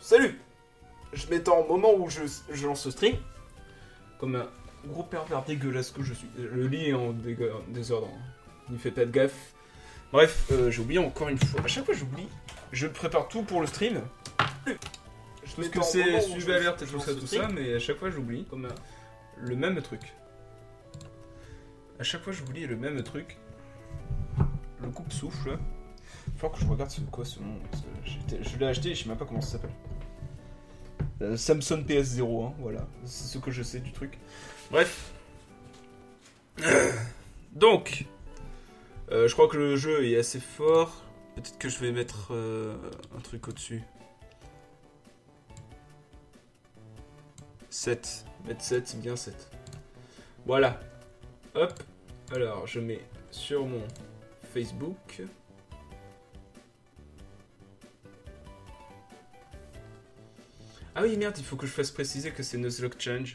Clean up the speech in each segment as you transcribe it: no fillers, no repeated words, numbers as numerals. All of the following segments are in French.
salut. Je m'étends au moment où je lance ce stream. Comme un gros pervers dégueulasse que je suis. Le lit est en désordre. N'y fais pas de gaffe. Bref, j'ai oublié encore une fois. À chaque fois j'oublie. Je prépare tout pour le stream. Tout ce que c'est, suivez alerte et tout ça, mais à chaque fois j'oublie. Comme le même truc. À chaque fois j'oublie le même truc. Le coupe-souffle. Faut que je regarde c'est quoi ce nom. Parce que je l'ai acheté et je sais même pas comment ça s'appelle. Samsung PS0, hein, voilà. C'est ce que je sais du truc. Bref. Donc. Je crois que le jeu est assez fort. Peut-être que je vais mettre un truc au-dessus. 7. Mettre 7, c'est bien 7. Voilà. Hop. Alors, je mets sur mon Facebook. Ah oui, merde, il faut que je fasse préciser que c'est Nuzlocke Challenge.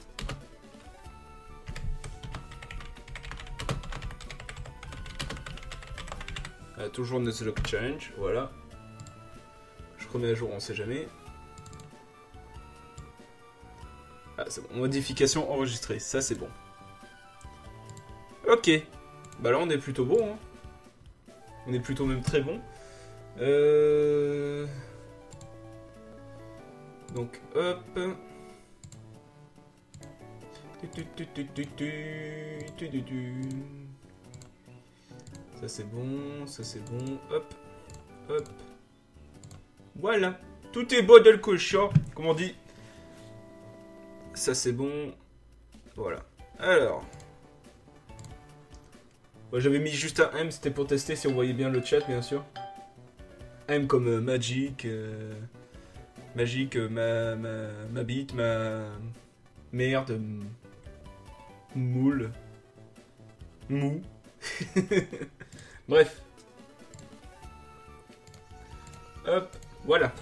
Toujours Nuzlocke Challenge, voilà. Je remets à jour, on sait jamais. Ah, c'est bon. Modification enregistrée, ça c'est bon. Ok. Bah là, on est plutôt bon. Hein. On est plutôt même très bon. Donc, hop. Ça c'est bon, ça c'est bon. Hop, hop. Voilà. Tout est beau de le cochon, comme on dit. Ça c'est bon. Voilà. Alors. Moi, j'avais mis juste un M, c'était pour tester si on voyait bien le chat, bien sûr. M comme Magic. Magique, ma bite, ma merde, moule, mou. Bref. Hop, voilà.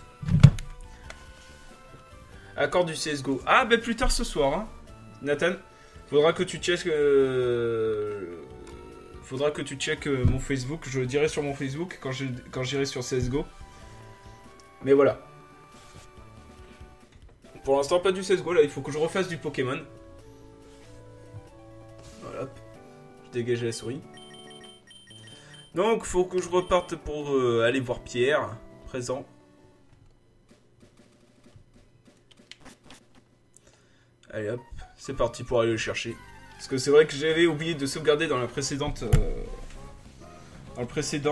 Accord du CSGO. Ah, ben plus tard ce soir, hein. Nathan, faudra que tu checkes. Faudra que tu checkes mon Facebook. Je le dirai sur mon Facebook quand j'irai sur CSGO. Mais voilà. Pour l'instant, pas du CSGO, là, il faut que je refasse du Pokémon. Voilà, je dégage la souris. Donc, faut que je reparte pour aller voir Pierre, présent. Allez hop, c'est parti pour aller le chercher. Parce que c'est vrai que j'avais oublié de sauvegarder dans la précédente... dans le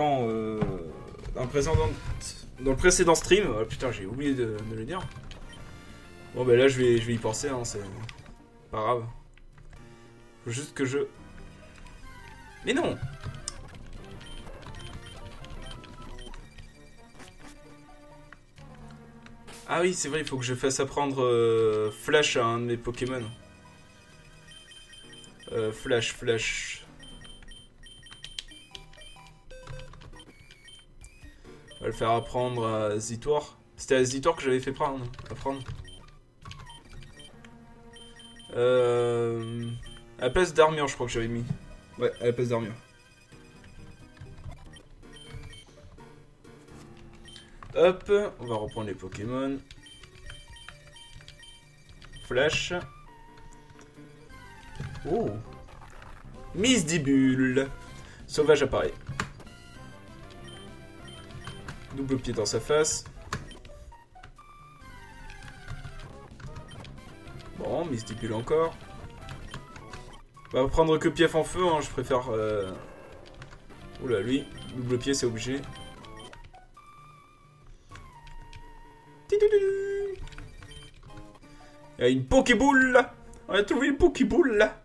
précédent stream. Oh, putain, j'ai oublié de le dire. Bon bah là je vais y penser, hein, c'est pas grave. Faut juste que je... Mais non. Ah oui c'est vrai, il faut que je fasse apprendre Flash à un de mes Pokémon. Flash. On va le faire apprendre à Zitor. C'était à Zitor que j'avais fait apprendre. À la place d'armure, je crois que j'avais mis. Ouais, à la place d'armure. Hop, on va reprendre les Pokémon. Flash. Oh. Misdibule. Sauvage apparaît. Double pied dans sa face. Bon, Misdibule encore. On va prendre que pief en feu, hein, je préfère... Oula, lui, double pied, c'est obligé. Il y a une Pokéball là. On a trouvé une Pokéball là.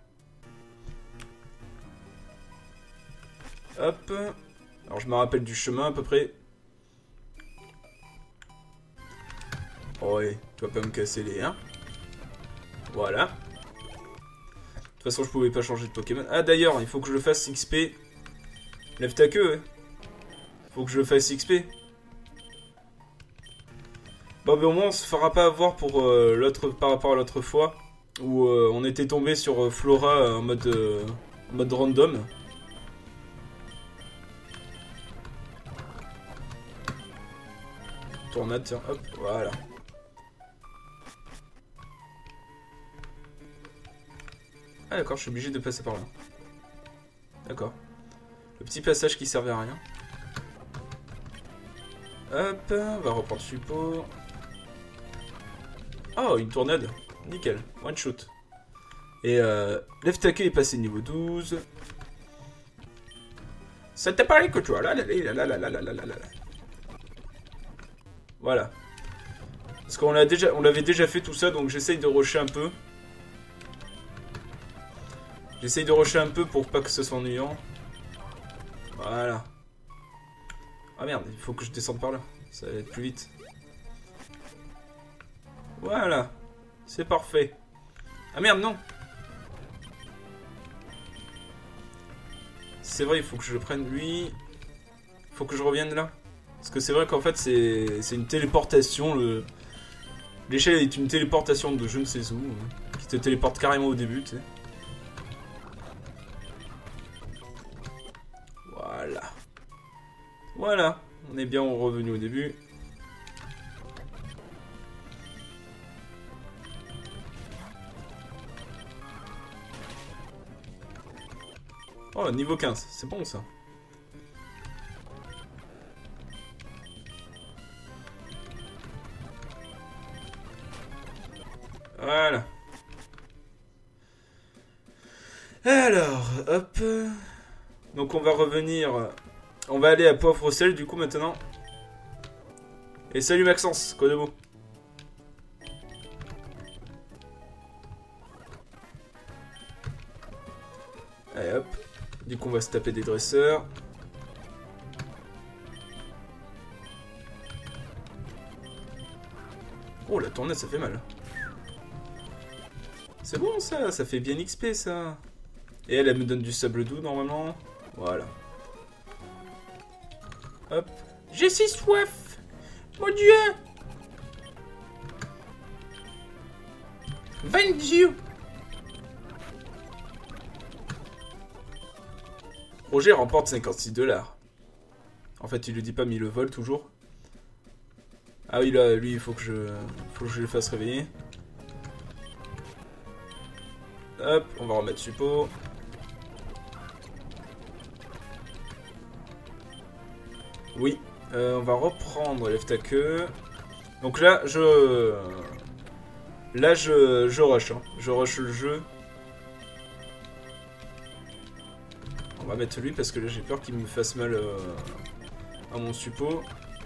Hop. Alors je me rappelle du chemin à peu près. Oh ouais, tu vas pas me casser les... Hein. Voilà. De toute façon je pouvais pas changer de Pokémon. Ah d'ailleurs, il faut que je le fasse XP. Lève ta queue, ouais. Faut que je le fasse XP. Bon, mais au moins on se fera pas avoir pour par rapport à l'autre fois où on était tombé sur Flora en mode random. Tornade, tiens, hop, voilà. Ah d'accord, je suis obligé de passer par là. D'accord. Le petit passage qui servait à rien. Hop, on va reprendre support. Oh, une tornade. Nickel, one shot. Et l'Eftake est passé niveau 12. Ça t'a parlé que toi, là. Voilà. Parce qu'on l'avait déjà fait tout ça, donc j'essaye de rusher un peu. J'essaye de rusher un peu pour pas que ce soit ennuyant. Voilà. Ah merde, il faut que je descende par là. Ça va être plus vite. Voilà. C'est parfait. Ah merde, non. C'est vrai, il faut que je prenne lui. Il faut que je revienne là. Parce que c'est vrai qu'en fait, c'est une téléportation. L'échelle est une téléportation de je ne sais où. Qui te téléporte carrément au début, tu sais. Voilà. Voilà. On est bien revenu au début. Oh, niveau 15. C'est bon, ça. Voilà. Alors, hop. Donc on va revenir. On va aller à Poivre Sel du coup maintenant. Et salut Maxence, quoi de beau? Allez hop. Du coup on va se taper des dresseurs. Oh la tornade ça fait mal. C'est bon ça, ça fait bien XP ça. Et elle me donne du sable doux normalement. Voilà. Hop. J'ai si soif. Mon dieu. 20 dieux. Roger remporte 56$. En fait il lui dit pas mais il le vole toujours. Ah oui là lui il faut que je le fasse réveiller. Hop, on va remettre suppo. Oui, on va reprendre l'Eftake. Donc là, je rush. Hein. Je rush le jeu. On va mettre lui parce que là, j'ai peur qu'il me fasse mal à mon suppo.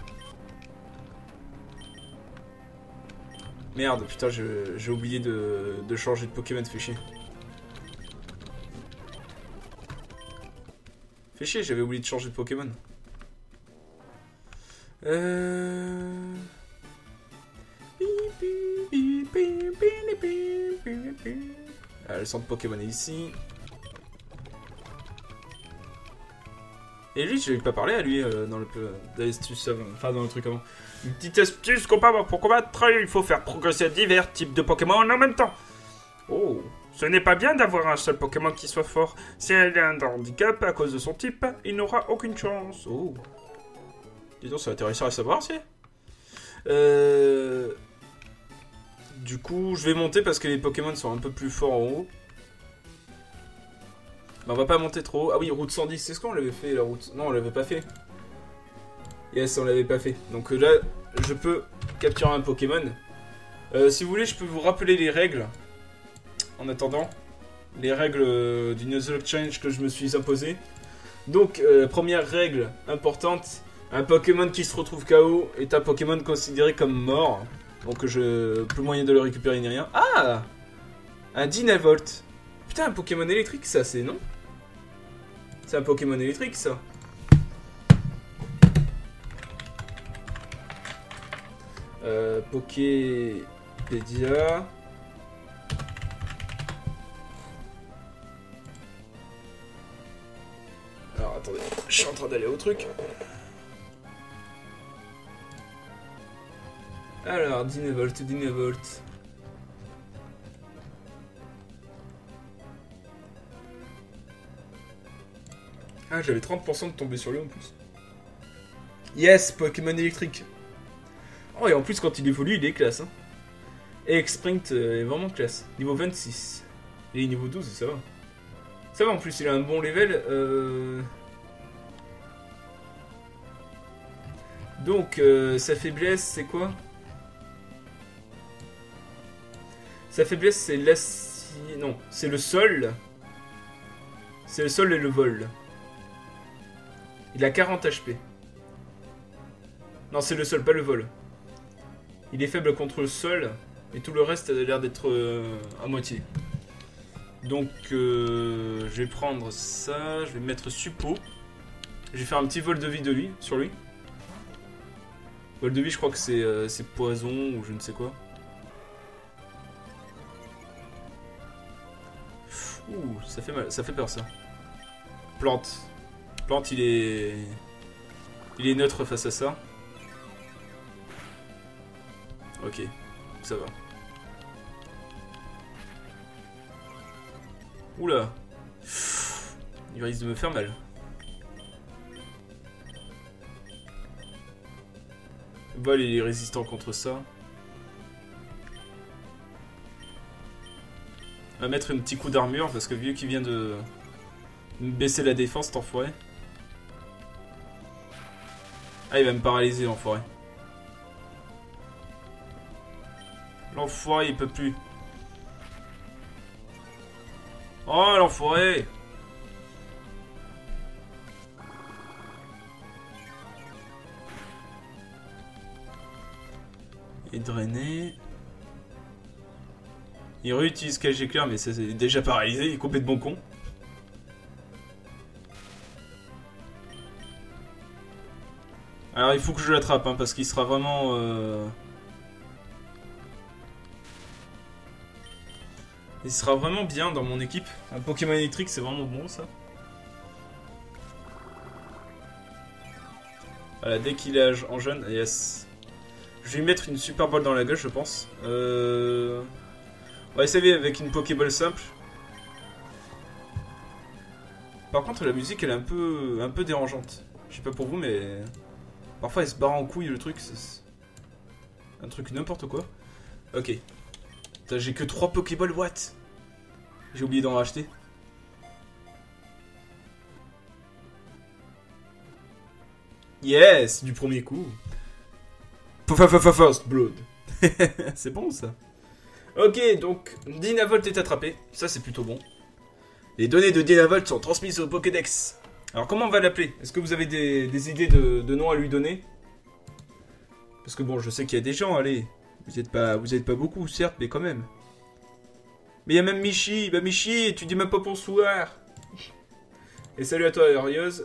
Merde, putain, j'ai oublié de changer de Pokémon, fait chier. Fait chier, j'avais oublié de changer de Pokémon. Ah, le centre Pokémon est ici. Et lui, je n'avais pas parlé à lui dans l'astuce, enfin dans le truc avant. Une petite astuce qu'on peut avoir pour combattre, il faut faire progresser divers types de Pokémon en même temps. Oh, ce n'est pas bien d'avoir un seul Pokémon qui soit fort. Si elle a un handicap à cause de son type, il n'aura aucune chance. Oh. Dis donc, c'est intéressant à savoir, si. Du coup, je vais monter parce que les Pokémon sont un peu plus forts en haut. Bah, on va pas monter trop haut. Ah oui, route 110, c'est ce qu'on l'avait fait, la route. Non, on l'avait pas fait. Yes, on l'avait pas fait. Donc là, je peux capturer un Pokémon. Si vous voulez, je peux vous rappeler les règles. En attendant. Les règles du Nuzlocke Challenge que je me suis imposé. Donc, première règle importante. Un Pokémon qui se retrouve KO est un Pokémon considéré comme mort. Donc plus moyen de le récupérer ni rien. Ah, un Dynavolt. Putain, un Pokémon électrique ça, c'est non? C'est un Pokémon électrique ça. Poképédia. Alors attendez, je suis en train d'aller au truc. Alors, Dynavolt. Ah, j'avais 30% de tomber sur lui en plus. Yes, Pokémon électrique. Oh, et en plus, quand il évolue, il est classe. Hein. Et X-Sprint est vraiment classe. Niveau 26. Il est niveau 12, ça va. Ça va en plus, il a un bon level. Donc, sa faiblesse, c'est quoi? Sa faiblesse, c'est l'acier... Non, c'est le sol. C'est le sol et le vol. Il a 40 HP. Non, c'est le sol, pas le vol. Il est faible contre le sol. Et tout le reste a l'air d'être à moitié. Donc, je vais prendre ça. Je vais mettre suppo. Je vais faire un petit vol de vie de lui, sur lui. Vol de vie, je crois que c'est poison ou je ne sais quoi. Ouh, ça fait mal, ça fait peur ça. Plante. Plante, il est neutre face à ça. Ok, ça va. Oula. Il risque de me faire mal. Vol, il est résistant contre ça. On va mettre un petit coup d'armure parce que vu qu'il vient de baisser la défense, cet enfoiré. Ah, il va me paralyser, l'enfoiré. L'enfoiré, il peut plus. Oh, l'enfoiré! Il est drainé. Il réutilise KG éclair, mais ça c'est déjà paralysé, il est complètement con. Alors il faut que je l'attrape, hein, parce qu'il sera vraiment... Il sera vraiment bien dans mon équipe. Un Pokémon électrique, c'est vraiment bon ça. Voilà, dès qu'il est en jaune, yes. Je vais lui mettre une super balle dans la gueule, je pense. On va essayer avec une Pokéball simple. Par contre, la musique, elle est un peu dérangeante. Je sais pas pour vous, mais... Parfois, elle se barre en couille, le truc. C'est un truc n'importe quoi. Ok. J'ai que 3 Pokéballs, what? J'ai oublié d'en racheter. Yes, du premier coup. First Blood. C'est bon ça. Ok, donc Dynavolt est attrapé. Ça c'est plutôt bon. Les données de Dynavolt sont transmises au Pokédex. Alors comment on va l'appeler? Est-ce que vous avez des idées de noms à lui donner? Parce que bon, je sais qu'il y a des gens, allez. Vous êtes pas beaucoup, certes, mais quand même. Mais il y a même Michi. Bah Michi, tu dis même pas bonsoir. Et salut à toi, Arios.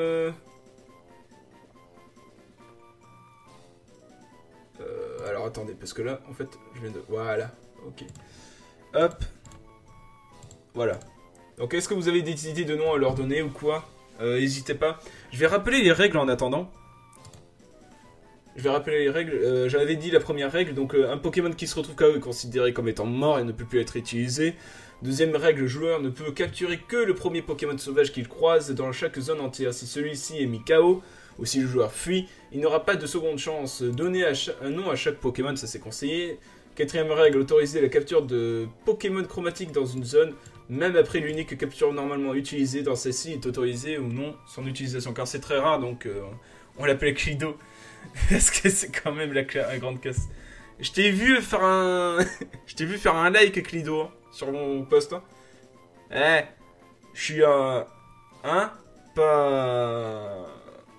Alors attendez, parce que là, en fait, je viens de... Voilà, ok. Hop. Voilà. Donc est-ce que vous avez des idées de noms à leur donner ou quoi? N'hésitez pas. Je vais rappeler les règles en attendant. Je vais rappeler les règles. J'avais dit la première règle, donc un Pokémon qui se retrouve KO est considéré comme étant mort et ne peut plus être utilisé. Deuxième règle, le joueur ne peut capturer que le premier Pokémon sauvage qu'il croise dans chaque zone entière. Si celui-ci est mis KO, ou si le joueur fuit, il n'aura pas de seconde chance. Donner un nom à chaque Pokémon, ça c'est conseillé. Quatrième règle, autoriser la capture de Pokémon chromatiques dans une zone, même après l'unique capture normalement utilisée dans celle-ci est autorisée ou non son utilisation. Car c'est très rare, donc on l'appelle Clido. Parce que c'est quand même la grande casse. Je t'ai vu faire un... Je t'ai vu faire un like, Clido, hein, sur mon post. Hein. Eh, je suis un... Hein? Pas...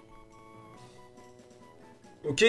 Ok.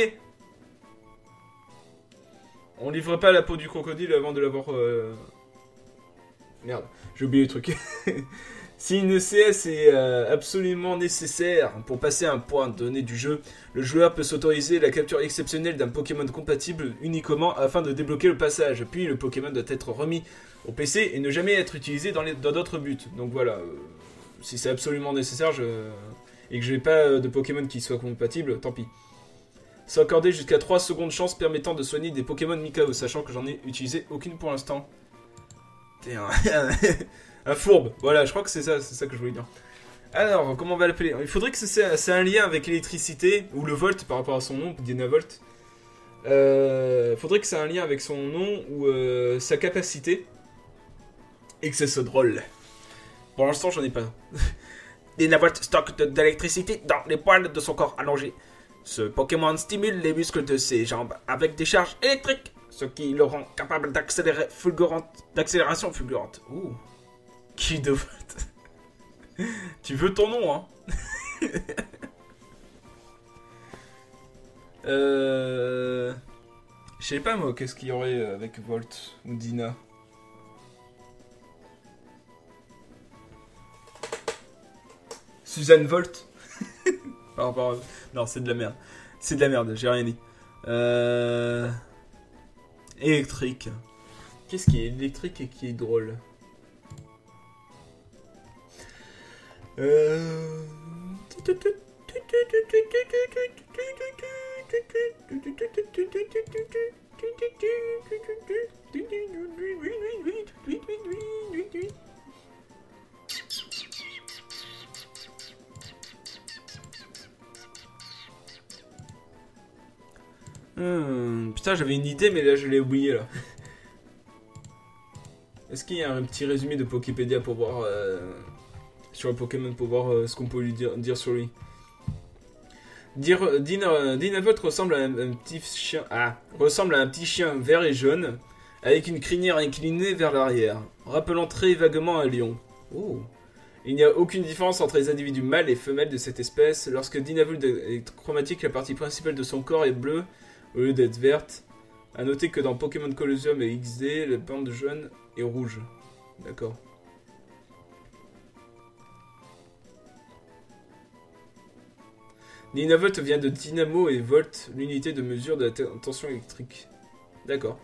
On livre pas la peau du crocodile avant de l'avoir... Merde, j'ai oublié le truc. Si une CS est absolument nécessaire pour passer un point donné du jeu, le joueur peut s'autoriser la capture exceptionnelle d'un Pokémon compatible uniquement afin de débloquer le passage. Puis le Pokémon doit être remis au PC et ne jamais être utilisé dans d'autres buts. Donc voilà, si c'est absolument nécessaire et que je n'ai pas de Pokémon qui soit compatible, tant pis. C'est accordé jusqu'à 3 secondes chance permettant de soigner des Pokémon Mikao, sachant que j'en ai utilisé aucune pour l'instant. T'es un fourbe, voilà, je crois que c'est ça que je voulais dire. Alors, comment on va l'appeler? Il faudrait que c'est un lien avec l'électricité, ou le volt par rapport à son nom, Dynavolt. Faudrait que c'est un lien avec son nom ou sa capacité. Et que c'est ce drôle. Pour l'instant, j'en ai pas. Dinavolt stocke de l'électricité dans les poils de son corps allongé. Ce Pokémon stimule les muscles de ses jambes avec des charges électriques, ce qui le rend capable d'accélération fulgurante. Ouh. Kidovolt. Tu veux ton nom, hein? Je sais pas moi, qu'est-ce qu'il y aurait avec Volt ou Dina? Suzanne Volt. Non, c'est de la merde. C'est de la merde, j'ai rien dit. Électrique. Qu'est-ce qui est électrique et qui est drôle? Putain, j'avais une idée, mais là je l'ai oublié là. Est-ce qu'il y a un petit résumé de Poképédia pour voir sur le Pokémon pour voir ce qu'on peut lui dire sur lui? Dinavolt ressemble à un petit chien. Ressemble à un petit chien vert et jaune avec une crinière inclinée vers l'arrière, rappelant très vaguement un lion. Oh. Il n'y a aucune différence entre les individus mâles et femelles de cette espèce. Lorsque Dinavolt est chromatique, la partie principale de son corps est bleue au lieu d'être verte. A noter que dans Pokémon Colosseum et XD, la bande jaune est rouge. D'accord. Dinavolt vient de dynamo et volt, l'unité de mesure de la tension électrique. D'accord.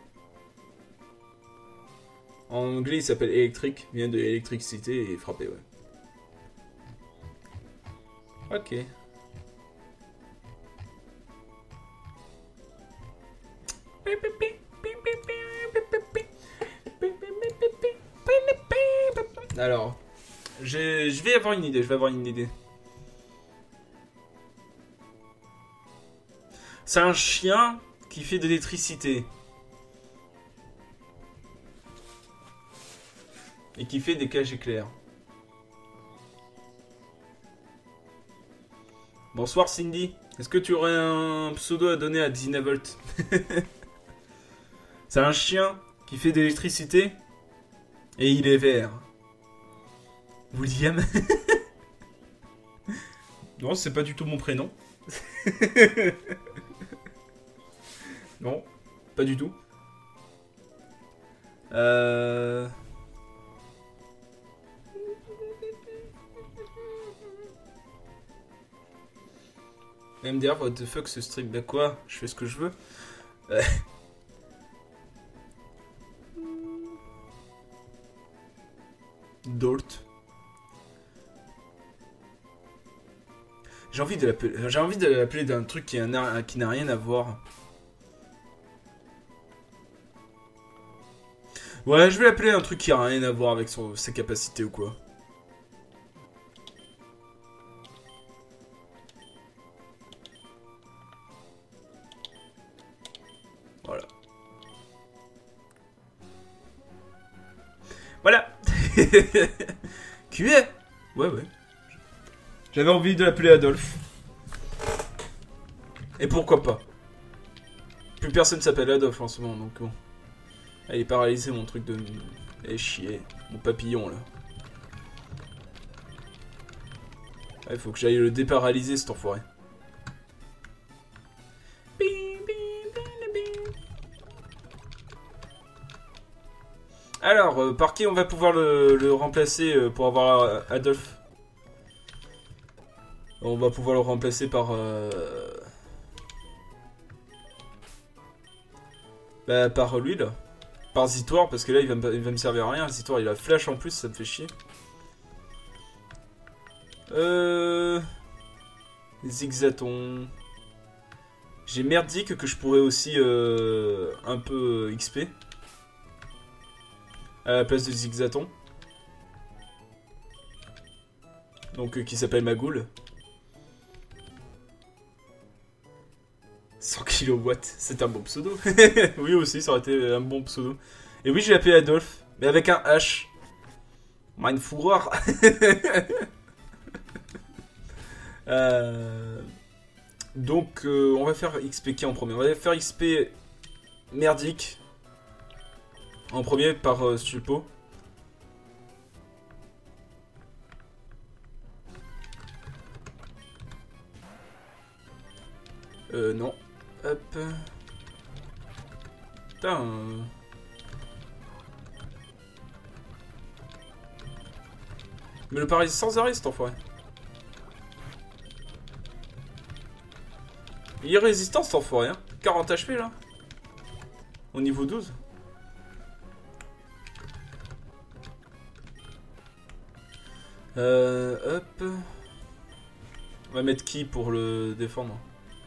En anglais, il s'appelle électrique, vient de électricité et frapper, ouais. Ok. Alors, je vais avoir une idée, C'est un chien qui fait de l'électricité. Et qui fait des cages éclairs. Bonsoir Cindy. Est-ce que tu aurais un pseudo à donner à Dinavolt? C'est un chien qui fait de l'électricité. Et il est vert. William. Non, c'est pas du tout mon prénom. Non, pas du tout. MDR, what the fuck ce stream? Bah quoi? Je fais ce que je veux. Dolt. J'ai envie de l'appeler d'un truc qui n'a rien à voir. Ouais, je vais l'appeler un truc qui a rien à voir avec ses capacités ou quoi. Voilà. Voilà. QA. Ouais. J'avais envie de l'appeler Adolphe. Et pourquoi pas. Plus personne s'appelle Adolphe en ce moment, donc bon. Ah, il est paralysé mon truc de... Eh chier, mon papillon là. Il faut que j'aille le déparalyser cet enfoiré. Alors, par qui on va pouvoir le remplacer pour avoir Adolphe? On va pouvoir le remplacer par... Bah, par lui là. Par Zitoire, parce que là il va me servir à rien. Zitoire il a flash en plus, ça me fait chier. Zigzaton. J'ai merdique que je pourrais aussi un peu XP. À la place de Zigzaton. Donc qui s'appelle Magoul. 100 kW, c'est un bon pseudo. Oui aussi, ça aurait été un bon pseudo. Et oui, j'ai appelé Adolphe, mais avec un H. Mindfourer. Donc, on va faire XP qui en premier? On va faire XP merdique en premier par Stulpo. Non. Hop. Putain. Mais le paralyse sans arrêt, cet enfoiré. Il est résistant, cet enfoiré, hein. 40 HP, là. Au niveau 12. Hop. On va mettre qui pour le défendre?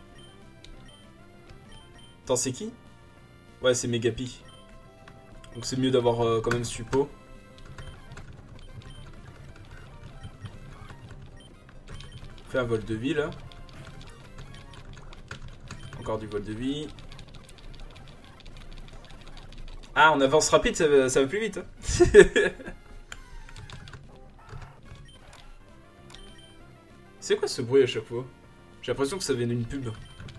Attends, c'est qui? Ouais, c'est Megapi. Donc c'est mieux d'avoir quand même Suppo. Fait un vol de vie là. Encore du vol de vie. Ah, on avance rapide, ça va plus vite. Hein. C'est quoi ce bruit à chaque fois? J'ai l'impression que ça vient d'une pub.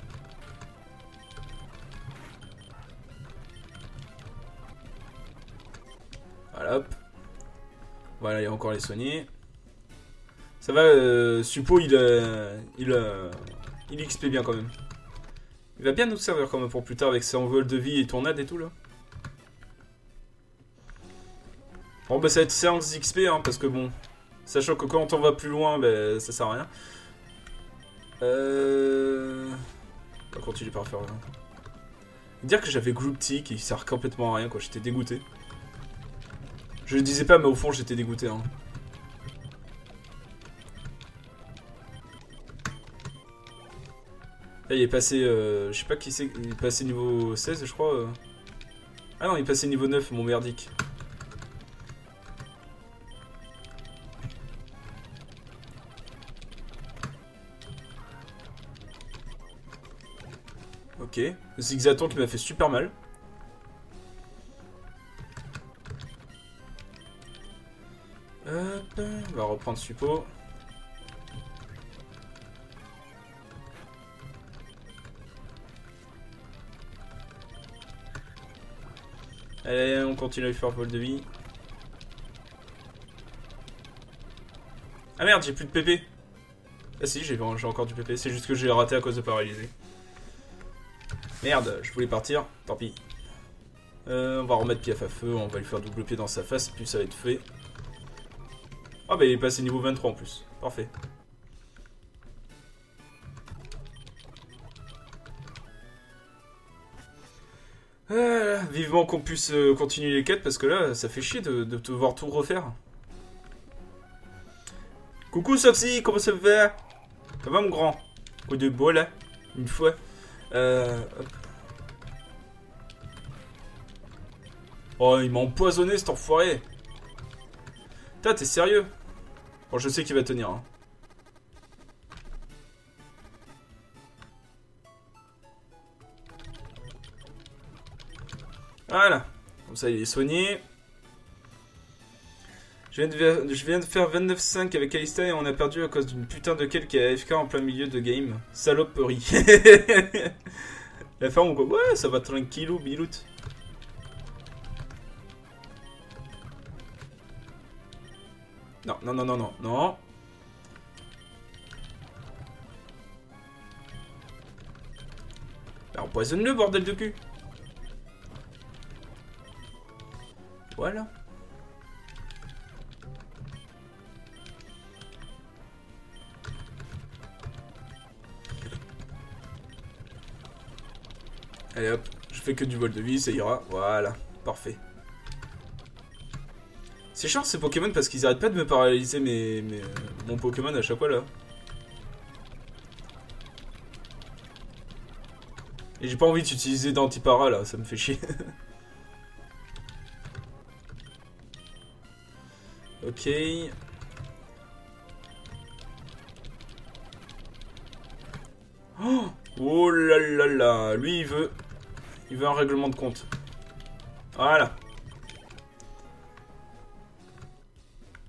Voilà, hop. Voilà, il y a encore les soignés. Ça va, Suppo, il XP bien quand même. Il va bien nous servir quand même pour plus tard avec ses envols de vie et tornades et tout là. Bon bah ça va être séance XP hein, parce que bon, sachant que quand on va plus loin, bah, ça sert à rien. On va continuer par faire... Dire que j'avais Gloopty qui sert complètement à rien quoi, j'étais dégoûté. Je le disais pas mais au fond j'étais dégoûté hein. Là il est passé, je sais pas qui c'est, il est passé niveau 16 je crois. Ah non il est passé niveau 9 mon merdique. Ok, le Zigzaton qui m'a fait super mal. Hop, on va reprendre Suppo. Allez, on continue à lui faire vol de vie. Ah merde, j'ai plus de PP. Ah si, j'ai encore du PP, c'est juste que j'ai raté à cause de paralysé. Merde, je voulais partir, tant pis. On va remettre Piaf à feu, on va lui faire double pied dans sa face, puis ça va être fait. Ah bah il est passé niveau 23 en plus, parfait. Vivement qu'on puisse continuer les quêtes parce que là ça fait chier de devoir tout refaire. Coucou Soxy, comment ça va? Ça va mon grand? Coup de bol là, une fois. Hop. Oh il m'a empoisonné cet enfoiré. Putain t'es sérieux? Bon je sais qu'il va tenir hein. Voilà, comme ça il est soigné. Je viens de faire 29-5 avec Alista et on a perdu à cause d'une putain de kill qui est AFK en plein milieu de game. Saloperie. La femme, ouais, ça va tranquillou, bilout. Non, non, non, non, non, non. Bah, empoisonne-le, bordel de cul. Voilà. Allez hop, je fais que du vol de vie, ça ira. Voilà, parfait. C'est chiant ces Pokémon parce qu'ils arrêtent pas de me paralyser mon Pokémon à chaque fois là. Et j'ai pas envie d'utiliser d'antipara là, ça me fait chier. Ok. Oh là là là, lui il veut un règlement de compte. Voilà.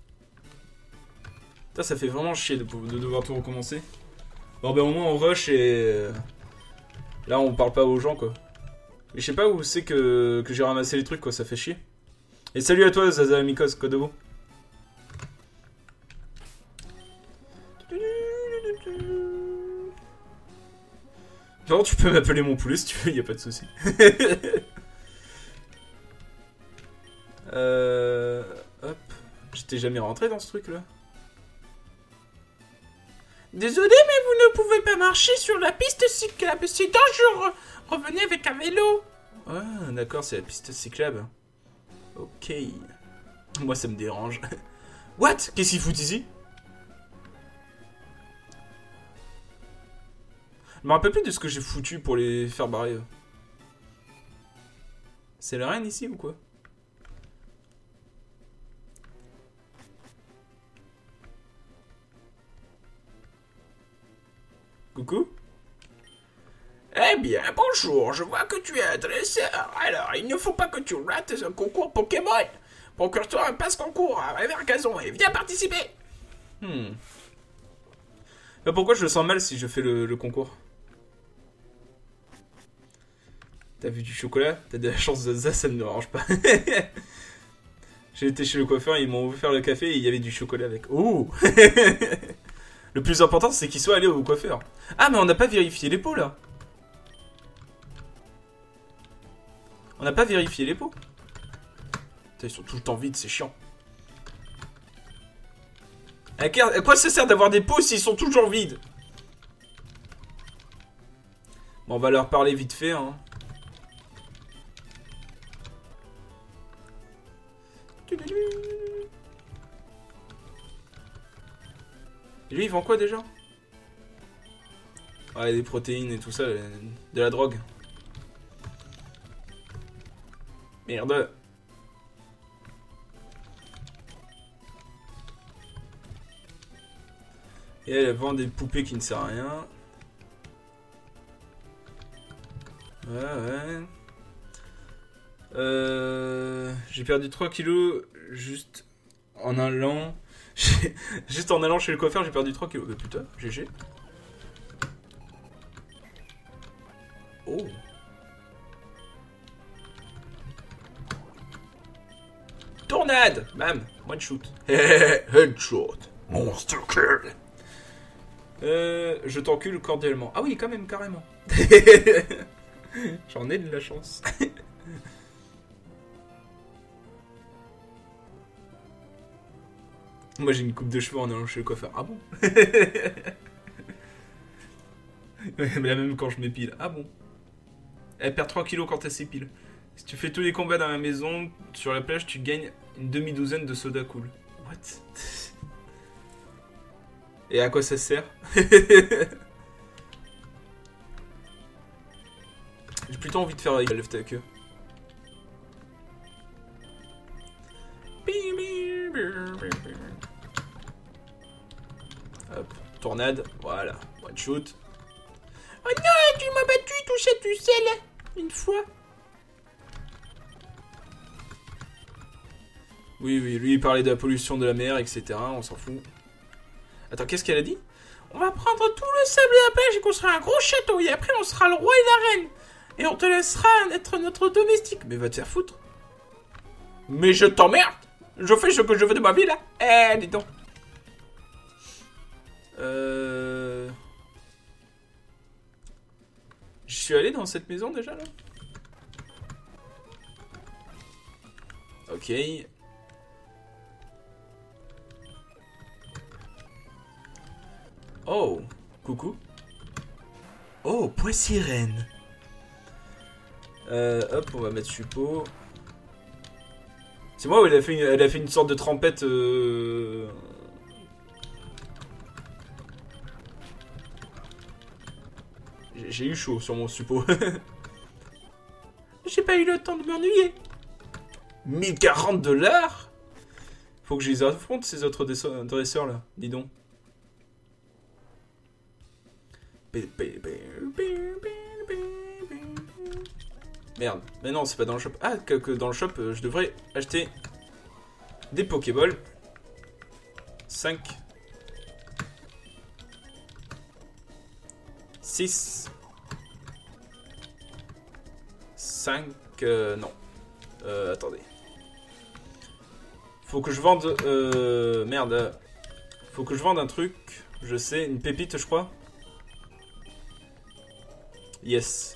Putain, ça fait vraiment chier de devoir tout recommencer. Bon, ben au moins on rush et... Là, on parle pas aux gens, quoi. Mais je sais pas où c'est que j'ai ramassé les trucs, quoi. Ça fait chier. Et salut à toi, Zaza Mikos, Kodobo. Non, tu peux m'appeler mon poulet si tu veux, y a pas de souci. Hop. J'étais jamais rentré dans ce truc-là. Désolé, mais vous ne pouvez pas marcher sur la piste cyclable, c'est dangereux. Revenez avec un vélo. Ah, d'accord, c'est la piste cyclable. Ok. Moi, ça me dérange. What? Qu'est-ce qu'ils foutent ici? Je me rappelle plus de ce que j'ai foutu pour les faire barrer. C'est la reine ici ou quoi? Coucou? Eh bien, bonjour, je vois que tu es un dresseur. Alors, il ne faut pas que tu rates un concours Pokémon. Procure-toi un passe-concours à Evergazon et viens participer. Mais pourquoi je le sens mal si je fais le concours? T'as vu du chocolat? T'as de la chance de ça ne me dérange pas. J'ai été chez le coiffeur, ils m'ont offert le café et il y avait du chocolat avec. Oh. Le plus important, c'est qu'il soit allé au coiffeur. Ah, mais on n'a pas vérifié les pots, là. On n'a pas vérifié les pots. Putain, ils sont tout le temps vides, c'est chiant. À quoi ça sert d'avoir des pots s'ils sont toujours vides? Bon, on va leur parler vite fait, hein. Et lui, il vend quoi déjà? Ouais, des protéines et tout ça, de la drogue. Merde. Et elle vend des poupées qui ne servent à rien. Ouais. J'ai perdu 3 kilos juste en allant... Juste en allant chez le coiffeur, j'ai perdu 3 kilos. Mais putain, GG. Oh. Tornade. Bam. One shoot. Headshot. Monster kill. Je t'encule cordialement. Ah oui, quand même, carrément. J'en ai de la chance. Moi j'ai une coupe de cheveux en allant chez le coiffeur. Ah bon? Mais même quand je m'épile. Ah bon? Elle perd 3 kilos quand elle s'épile. Si tu fais tous les combats dans la maison, sur la plage, tu gagnes une demi-douzaine de soda cool. What? Et à quoi ça sert? J'ai plutôt envie de faire avec ta queue. Hop, tornade, voilà, one shoot. Oh non, tu m'as battu, touché du sel, une fois. Oui, lui il parlait de la pollution de la mer, etc. On s'en fout. Attends, qu'est-ce qu'elle a dit? On va prendre tout le sable de la plage et construire un gros château. Et après, on sera le roi et la reine. Et on te laissera être notre domestique. Mais va te faire foutre. Mais je t'emmerde. Je fais ce que je veux de ma vie, là. Eh, dis donc. Je suis allé dans cette maison déjà, là? Ok. Oh, coucou. Oh, poissirène. Hop, on va mettre suppôt. C'est moi où elle a fait une sorte de trempette. J'ai eu chaud sur mon suppôt. J'ai pas eu le temps de m'ennuyer. 1040 $. Faut que je les affronte ces autres dresseurs là, dis donc. Merde, mais non, c'est pas dans le shop. Ah, que dans le shop, je devrais acheter des Pokéballs. 5 6. 5. Non. Attendez. Faut que je vende... merde. Faut que je vende un truc. Je sais, une pépite, je crois. Yes.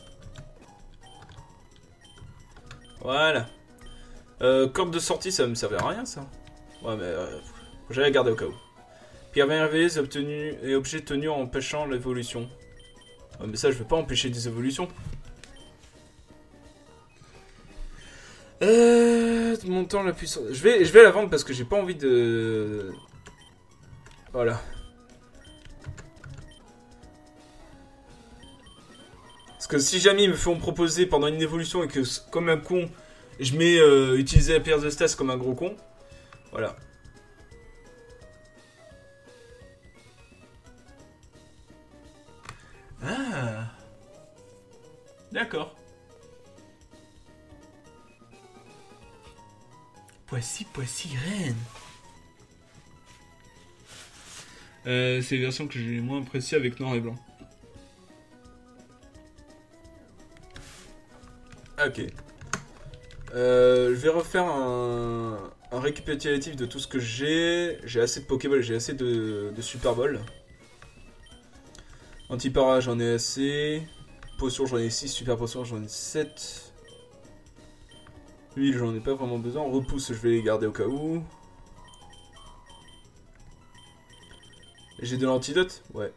Voilà. Corde de sortie, ça me servait à rien, ça. Ouais, mais... j'allais la garder au cas où. Pierre merveilleuse obtenue et objet tenu en empêchant l'évolution. Ouais, mais ça, je veux pas empêcher des évolutions. Montant la puissance. Je vais la vendre parce que j'ai pas envie de... Voilà. Parce que si jamais ils me font proposer pendant une évolution et que, comme un con, je mets utiliser la pierre de Stas comme un gros con. Voilà. Ah. D'accord. Poissy, reine. C'est les versions que j'ai moins appréciées avec noir et blanc. Ok. Je vais refaire un récapitulatif de tout ce que j'ai. J'ai assez de Pokéball, j'ai assez de Super Ball. Antipara, j'en ai assez. Potion, j'en ai 6. Super Potion, j'en ai 7. Huile, j'en ai pas vraiment besoin. Repousse, je vais les garder au cas où. J'ai de l'antidote? Ouais.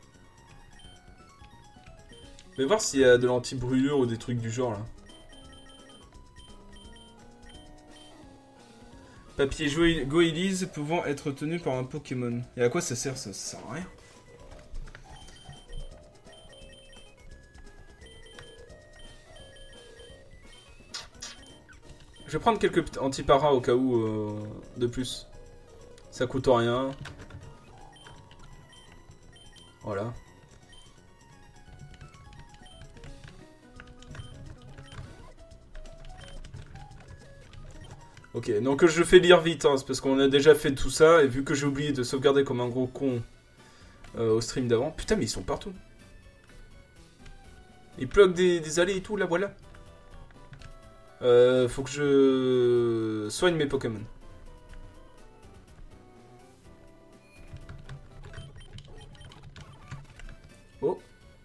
Je vais voir s'il y a de l'anti-brûlure ou des trucs du genre là. Papier Goélise pouvant être tenu par un Pokémon. Et à quoi ça sert ça? Ça sert à rien. Je vais prendre quelques anti-para au cas où de plus. Ça coûte rien. Voilà. Ok, donc je fais lire vite, hein, c'est parce qu'on a déjà fait tout ça, et vu que j'ai oublié de sauvegarder comme un gros con au stream d'avant. Putain, mais ils sont partout. Ils pluguent des allées et tout, là, voilà. Faut que je soigne mes Pokémon. Oh.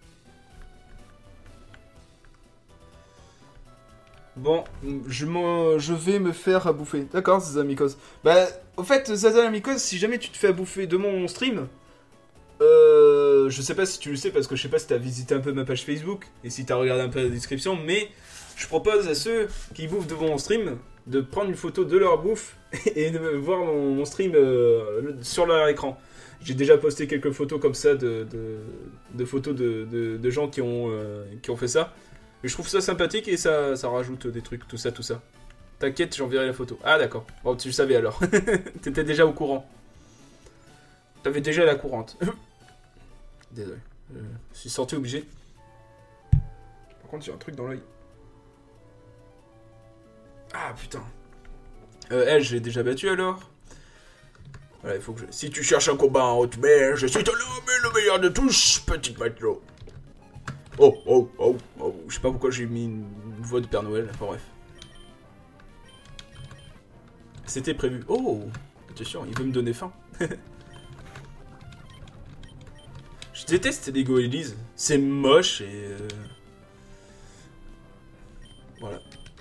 Bon, je vais me faire à bouffer. D'accord, Zazamikos. Bah, au fait, Zazamikos, si jamais tu te fais à bouffer de mon stream, je sais pas si tu le sais parce que je sais pas si t'as visité un peu ma page Facebook et si t'as regardé un peu la description, mais je propose à ceux qui bouffent devant mon stream de prendre une photo de leur bouffe et de voir mon stream sur leur écran. J'ai déjà posté quelques photos comme ça de photos de gens qui ont fait ça. Et je trouve ça sympathique et ça rajoute des trucs, tout ça. T'inquiète, j'enverrai la photo. Ah d'accord, bon tu le savais alors. T'étais déjà au courant. T'avais déjà la courante. Désolé, je suis sorti obligé. Par contre j'ai un truc dans l'œil. Ah putain. Elle, je l'ai déjà battu alors. Voilà, il faut que je... Si tu cherches un combat en haute mer, je suis le meilleur de tous, petit matelot. Oh. Je sais pas pourquoi j'ai mis une voix de Père Noël. Enfin bref. C'était prévu. Oh, attention, il veut me donner faim. Je déteste les Goélise. C'est moche et... Voilà.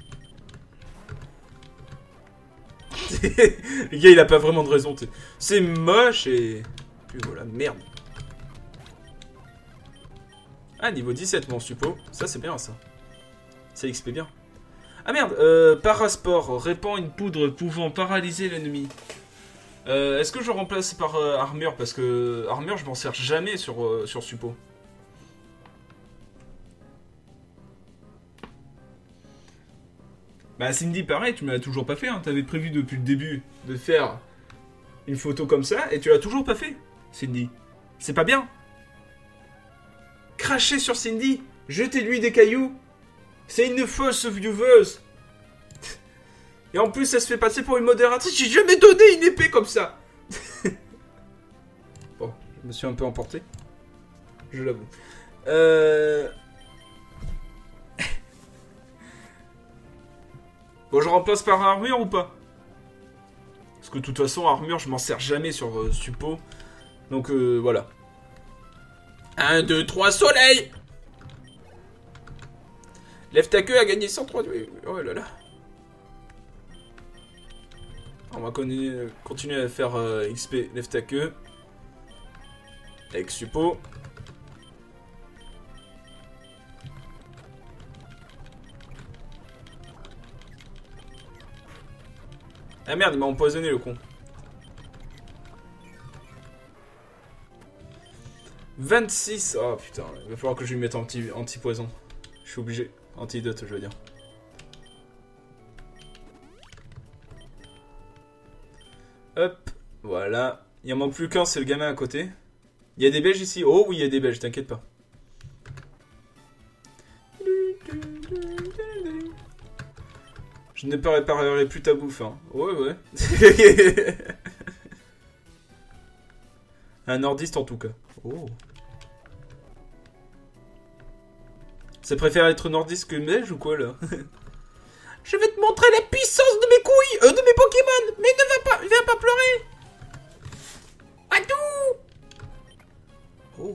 Le gars, il a pas vraiment de raison. C'est moche et... Puis voilà, merde. Ah, niveau 17, mon suppo. Ça, c'est bien, ça. Ça XP bien. Ah, merde. Parasport. Répand une poudre pouvant paralyser l'ennemi. Est-ce que je remplace par armure? Parce que armure, je m'en sers jamais sur suppo. Bah, Cindy, pareil, tu m'as toujours pas fait. Hein. T'avais prévu depuis le début de faire une photo comme ça et tu l'as toujours pas fait, Cindy. C'est pas bien. Cracher sur Cindy, jetez-lui des cailloux. C'est une fausse vieweuse. Et en plus, elle se fait passer pour une modératrice. J'ai jamais donné une épée comme ça. Bon, je me suis un peu emporté. Je l'avoue. Bon, je remplace par armure ou pas? Parce que de toute façon, armure, je m'en sers jamais sur Suppo. Donc, voilà. 1, 2, 3, soleil! Lève ta queue a gagné 103. Oh là là. On va continuer à faire XP lève ta queue. Avec Suppo. Ah merde, il m'a empoisonné le con. 26. Oh putain, il va falloir que je lui mette anti-poison. Je suis obligé. Antidote, je veux dire. Hop, voilà. Il en manque plus qu'un, c'est le gamin à côté. Il y a des Belges ici. Oh oui, il y a des Belges, t'inquiète pas. Je ne réparerai plus ta bouffe, hein. Ouais, ouais. Un nordiste en tout cas. Oh. Ça préfère être nordiste que belge ou quoi là? Je vais te montrer la puissance de mes couilles, de mes Pokémon. Mais ne viens pas pleurer. Adou. Oh.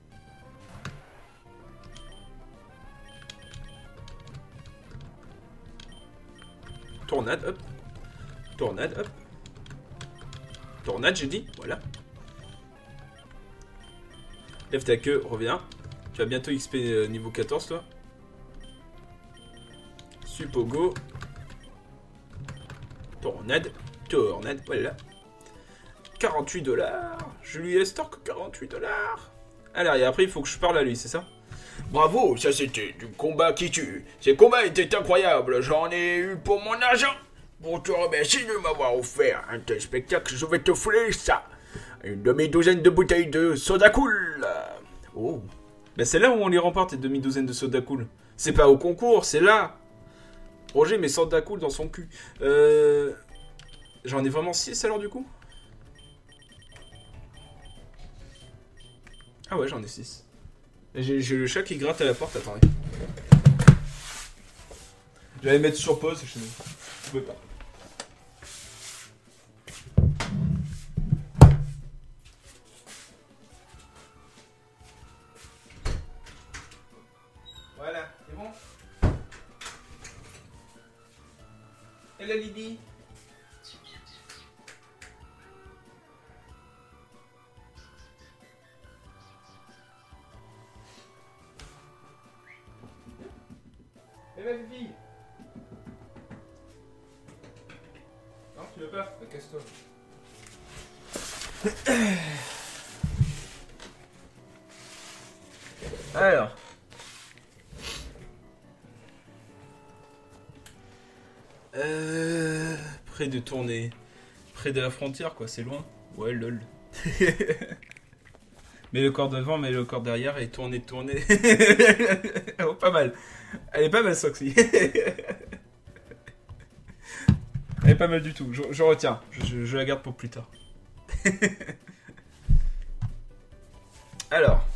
Tornade, hop. Tornade, hop. Tornade, j'ai dit, voilà. Lève ta queue, reviens. Tu vas bientôt XP niveau 14, toi. Suppogo. Tornade. Tornade, voilà. 48$. Je lui laisse tort que 48$. Alors, et après, il faut que je parle à lui, c'est ça? Bravo, ça c'était du combat qui tue. Ces combats étaient incroyables, j'en ai eu pour mon argent. Pour te remercier de m'avoir offert un tel spectacle, je vais t'offrir ça. Une demi-douzaine de bouteilles de soda cool. Oh. Ben c'est là où on les remporte, les demi-douzaines de soda cool. C'est pas au concours, c'est là. Roger met soda cool dans son cul. J'en ai vraiment 6 alors du coup? Ah ouais, j'en ai 6. J'ai le chat qui gratte à la porte, attendez. J'allais mettre sur pause, je peux pas. Voilà, c'est bon? Et la Lydie? Et ma Lydie? Non, tu veux pas? Casse-toi. Alors. Près de tourner. Près de la frontière, quoi, c'est loin. Ouais, lol. Mets le corps devant, mets le corps derrière et tourner. Oh, pas mal. Elle est pas mal, Soxy. Elle est pas mal du tout. Je retiens. Je la garde pour plus tard. Alors.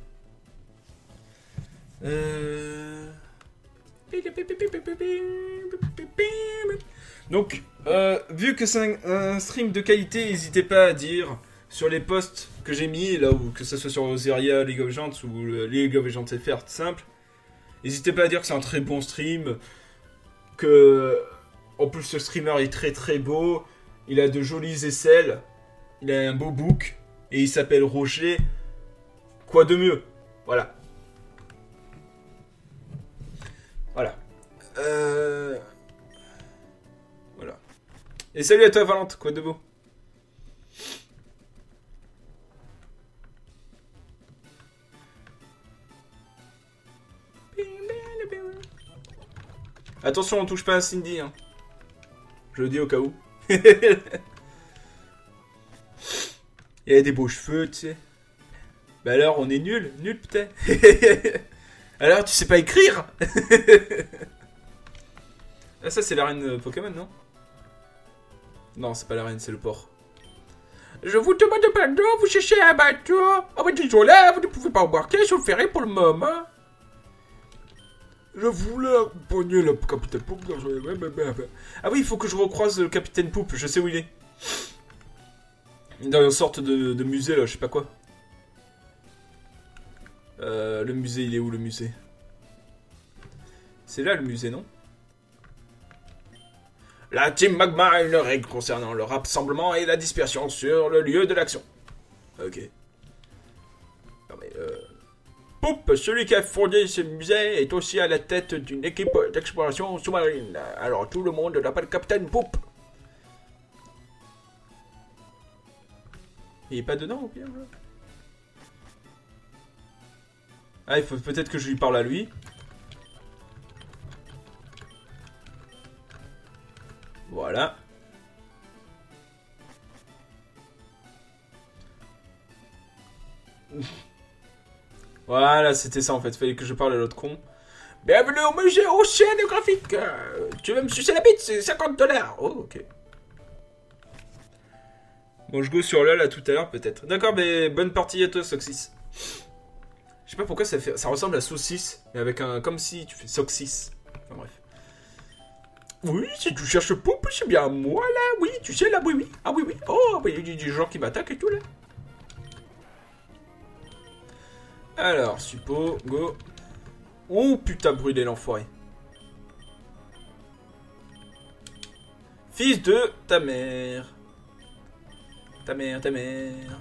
Donc, vu que c'est un stream de qualité, n'hésitez pas à dire sur les posts que j'ai mis, là où que ce soit sur Oseria, League of Legends ou League of Legends FR simple, n'hésitez pas à dire que c'est un très bon stream, que en plus ce streamer est très très beau, il a de jolies aisselles, il a un beau book et il s'appelle Roger. Quoi de mieux? Voilà. Voilà. Voilà. Et salut à toi Valente, quoi de beau? Attention, on touche pas à Cindy, hein. Je le dis au cas où. Il y a des beaux cheveux, tu sais. Bah alors, on est nul peut-être. Alors, tu sais pas écrire? Ah, ça, c'est la reine Pokémon, non? Non, c'est pas la reine, c'est le porc. Je vous demande pardon, vous cherchez un bateau. Ah bah désolé, vous ne pouvez pas embarquer sur le ferry pour le moment. Je voulais accompagner le capitaine Poupe dans son... Ah oui, il faut que je recroise le capitaine Poupe, je sais où il est. Dans une sorte de musée là, je sais pas quoi. Le musée, il est où le musée? C'est là le musée, non? La Team Magma a une règle concernant le rassemblement et la dispersion sur le lieu de l'action. Ok. Non mais Poupe, celui qui a fondé ce musée, est aussi à la tête d'une équipe d'exploration sous-marine. Alors tout le monde l'appelle Capitaine Poupe. Il est pas dedans ou bien là? Ah, il faut peut-être que je lui parle à lui. Voilà. Voilà, c'était ça en fait. Fallait que je parle à l'autre con. Bienvenue au musée océanographique. Tu veux me sucer la bite? C'est 50$. Oh, ok. Bon, je go sur LOL à tout à l'heure peut-être. D'accord, mais bonne partie à toi, Soxis. Je sais pas pourquoi ça ressemble à saucisse, mais avec un comme si tu fais Soxis. Enfin bref. Oui, si tu cherches Poupe, c'est bien moi là. Oui, tu sais là, oui, oui. Ah oui, oui. Oh, bah, il y a des gens qui m'attaquent et tout là. Alors, suppo, go. Oh putain, brûlé l'enfoiré. Fils de ta mère. Ta mère, ta mère.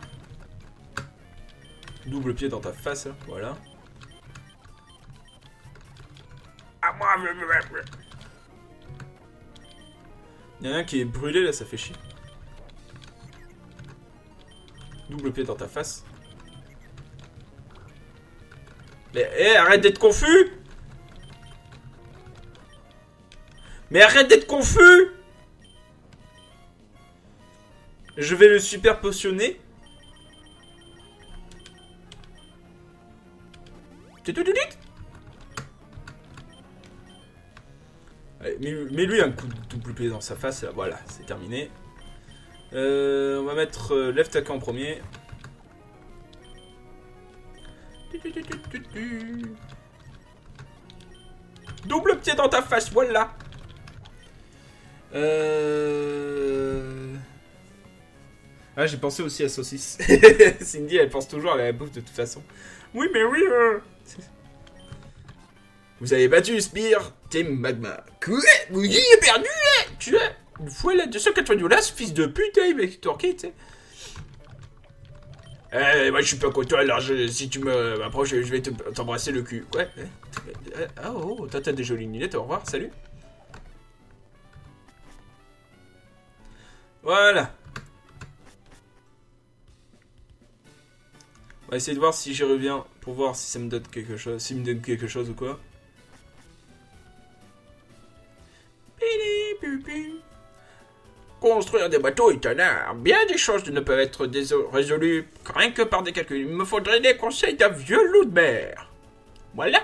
Double pied dans ta face, là. Voilà. À moi. Il y en a un qui est brûlé, là, ça fait chier. Double pied dans ta face. Mais arrête d'être confus! Mais arrête d'être confus! Je vais le super potionner. Allez, mets-lui un coup de double pied dans sa face. Là, voilà, c'est terminé. On va mettre Left Attack en premier. Double pied dans ta face, voilà. Ah, j'ai pensé aussi à saucisse. Cindy, elle pense toujours à la bouffe de toute façon. Oui, mais oui. Vous avez battu Spire, Team Magma. Quoi? Oui, il a perdu, hein. Tu es une fois là, 290 $, fils de pute, il m'a torqué, tu sais. Moi je suis pas content, alors si tu me m'approches, je vais t'embrasser le cul. Ouais. Oh, toi t'as des jolies lunettes, au revoir, salut. Voilà. On va essayer de voir si j'y reviens pour voir si ça me donne quelque chose, s'il me donne quelque chose ou quoi. Construire des bateaux est un art. Bien des choses ne peuvent être résolues rien que par des calculs. Il me faudrait des conseils d'un vieux loup de mer. Voilà.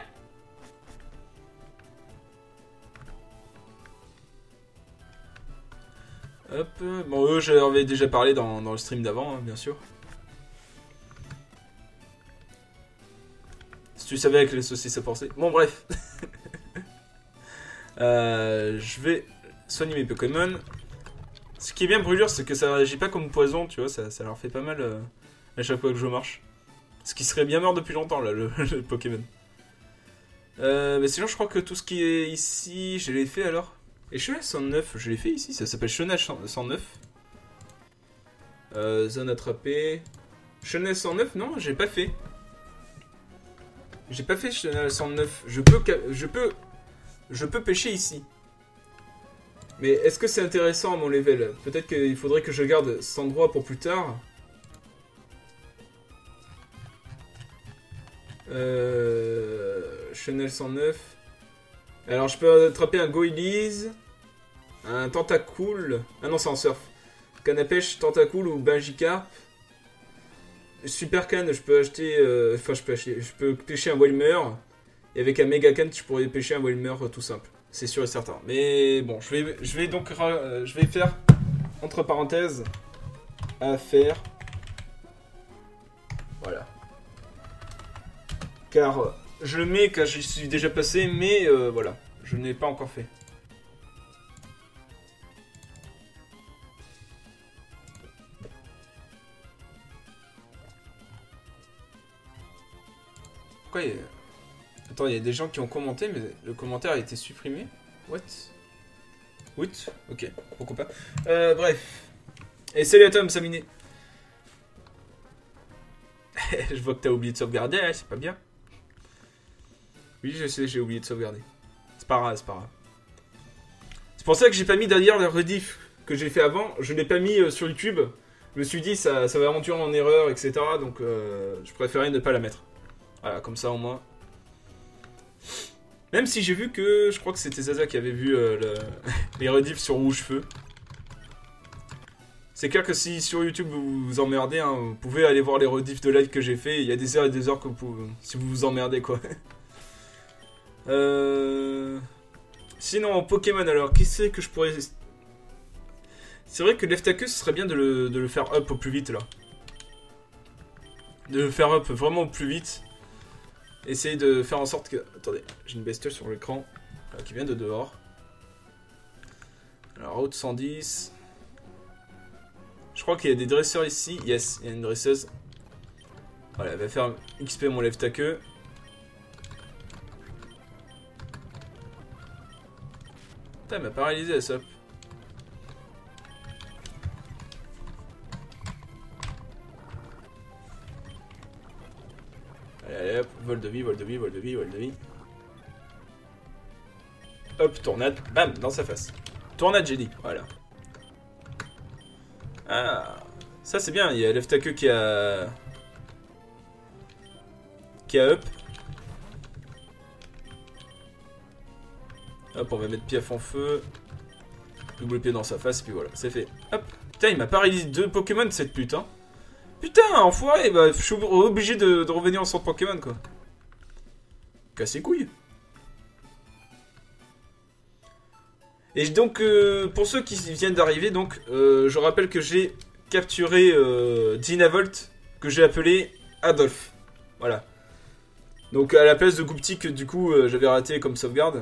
Hop. Bon, eux, j'avais déjà parlé dans le stream d'avant, hein, bien sûr. Si tu savais avec les saucisses à penser. Bon, bref. Je vais soigner mes Pokémon. Ce qui est bien brûlure, c'est que ça réagit pas comme poison, tu vois, ça leur fait pas mal à chaque fois que je marche. Ce qui serait bien mort depuis longtemps, là, le Pokémon. Mais sinon, je crois que tout ce qui est ici, je l'ai fait alors. Et Chenal 109, je l'ai fait ici, ça s'appelle Chenal 109. Zone attrapée. Chenal 109, non, j'ai pas fait. J'ai pas fait Chenal 109. Je peux pêcher ici. Mais est-ce que c'est intéressant à mon level? Peut-être qu'il faudrait que je garde cet endroit pour plus tard. Chenal 109. Alors je peux attraper un Goilies, un Tentacool. Ah non, c'est en surf. Canne à pêche, Tentacool ou Bangicarp. Super canne, je peux acheter. Je peux pêcher un Wilmer. Et avec un méga canne, je pourrais pêcher un Wilmer tout simple. C'est sûr et certain. Mais bon, je vais donc je vais faire entre parenthèses à faire. Voilà. Car je le mets car j'y suis déjà passé, mais voilà, je n'ai pas encore fait. Pourquoi il y a... Attends, il y a des gens qui ont commenté, mais le commentaire a été supprimé. What? What? Ok, pourquoi pas. Bref. Et salut à Tom, Saminé. Je vois que t'as oublié de sauvegarder, hein, c'est pas bien. Oui, je sais, j'ai oublié de sauvegarder. C'est pas grave, c'est pas grave. C'est pour ça que j'ai pas mis d'ailleurs le rediff que j'ai fait avant. Je l'ai pas mis sur YouTube. Je me suis dit, ça va induire en erreur, etc. Donc, je préférais ne pas la mettre. Voilà, comme ça au moins. Même si j'ai vu que, je crois que c'était Zaza qui avait vu les rediffs sur Rouge Feu. C'est clair que si sur YouTube vous vous emmerdez, hein, vous pouvez aller voir les rediffs de live que j'ai fait. Il y a des heures et des heures que vous pouvez, si vous vous emmerdez quoi. Sinon en Pokémon alors, qu'est-ce que je pourrais... C'est vrai que l'Eftakus ce serait bien de le faire up au plus vite là. De le faire up vraiment au plus vite. Essayer de faire en sorte que... Attendez, j'ai une bestiole sur l'écran qui vient de dehors. Alors, route 110. Je crois qu'il y a des dresseurs ici. Yes, il y a une dresseuse. Voilà, elle va faire XP mon lève-ta-queue. Putain, elle m'a paralysé la sop. Allez, hop, vol de vie, vol de vie, vol de vie, vol de vie. Hop, tornade, bam, dans sa face. Tornade, j'ai dit, voilà. Ah, ça c'est bien, il y a Leftaque qui a up. Hop, on va mettre Piaf en feu. Double pied dans sa face, et puis voilà, c'est fait. Hop, putain, il m'a paralysé 2 Pokémon cette pute, hein. Putain, enfoiré, bah, je suis obligé de revenir en centre Pokémon, quoi. Casse les couilles. Et donc, pour ceux qui viennent d'arriver, donc, je rappelle que j'ai capturé Dynavolt, que j'ai appelé Adolphe. Voilà. Donc, à la place de Goupti, que du coup, j'avais raté comme sauvegarde.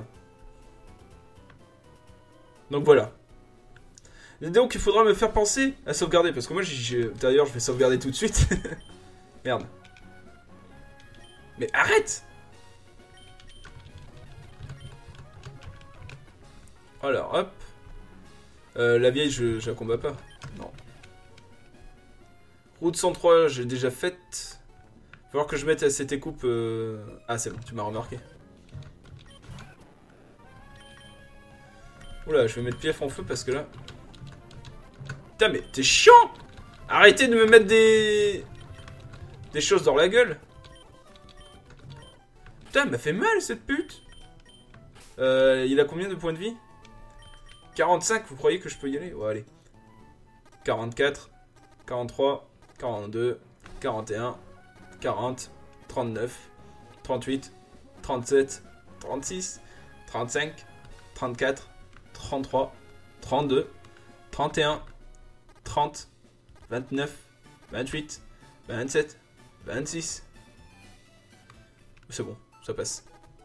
Donc, voilà. Et donc, il faudra me faire penser à sauvegarder, parce que moi, d'ailleurs, je vais sauvegarder tout de suite. Merde. Mais arrête! Alors, hop. La vieille, je la combats pas. Non. Route 103, j'ai déjà faite. Il va falloir que je mette à cette écoupe... Ah, c'est bon, tu m'as remarqué. Oula, je vais mettre Piaf en feu parce que là... Putain, mais t'es chiant! Arrêtez de me mettre des choses dans la gueule. Putain, elle m'a fait mal, cette pute. Il a combien de points de vie? 45, vous croyez que je peux y aller? Ouais, allez. 44, 43, 42, 41, 40, 39, 38, 37, 36, 35, 34, 33, 32, 31, 30, 29, 28, 27, 26. C'est bon, ça passe.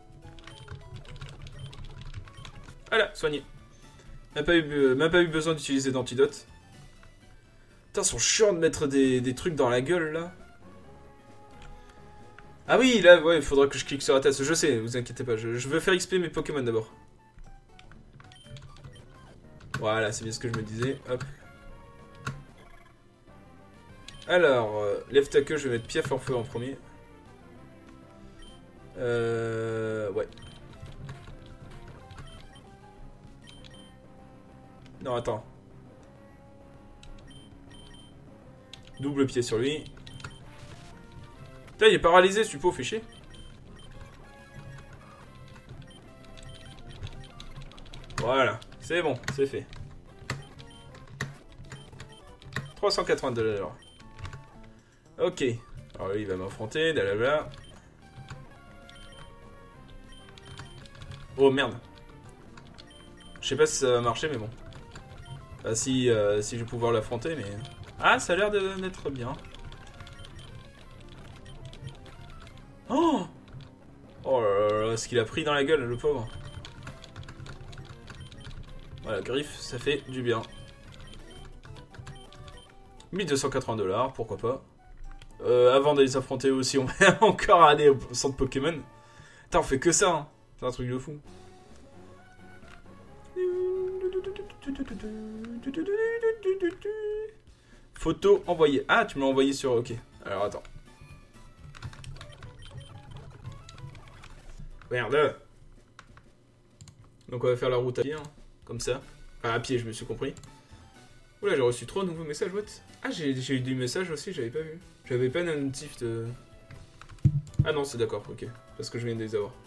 Voilà, soigné. Même pas eu besoin d'utiliser d'antidote. Putain, ils sont chiants de mettre des trucs dans la gueule, là. Ah oui, là, ouais, il faudra que je clique sur la tasse. Je sais, vous inquiétez pas. Je veux faire XP mes Pokémon d'abord. Voilà, c'est bien ce que je me disais. Hop. Alors, lève-ta-queue, je vais mettre Piaf en feu en premier. Ouais. Non, attends. Double pied sur lui. Putain, il est paralysé, ce pot, fait chier. Voilà, c'est bon, c'est fait. 382 $. Ok. Alors lui, il va m'affronter, blablabla. Oh merde. Je sais pas si ça va marcher, mais bon. Bah, si je vais pouvoir l'affronter, mais... Ah, ça a l'air d'être bien. Oh! Oh là là, ce qu'il a pris dans la gueule, le pauvre. Voilà, griffe, ça fait du bien. 1280$, pourquoi pas. Avant de les affronter aussi, on va encore aller au centre Pokémon. Putain, on fait que ça, hein. C'est un truc de fou. Photo envoyée. Ah, tu me l'as envoyé sur... Ok. Alors, attends. Merde. Donc, on va faire la route à pied, hein. Comme ça. Enfin, à pied, je me suis compris. Oula, j'ai reçu 3 nouveaux messages, what? Ah, j'ai eu des messages aussi, j'avais pas vu. J'avais pas un notif de... Ah non, c'est d'accord, ok. Parce que je viens de les avoir.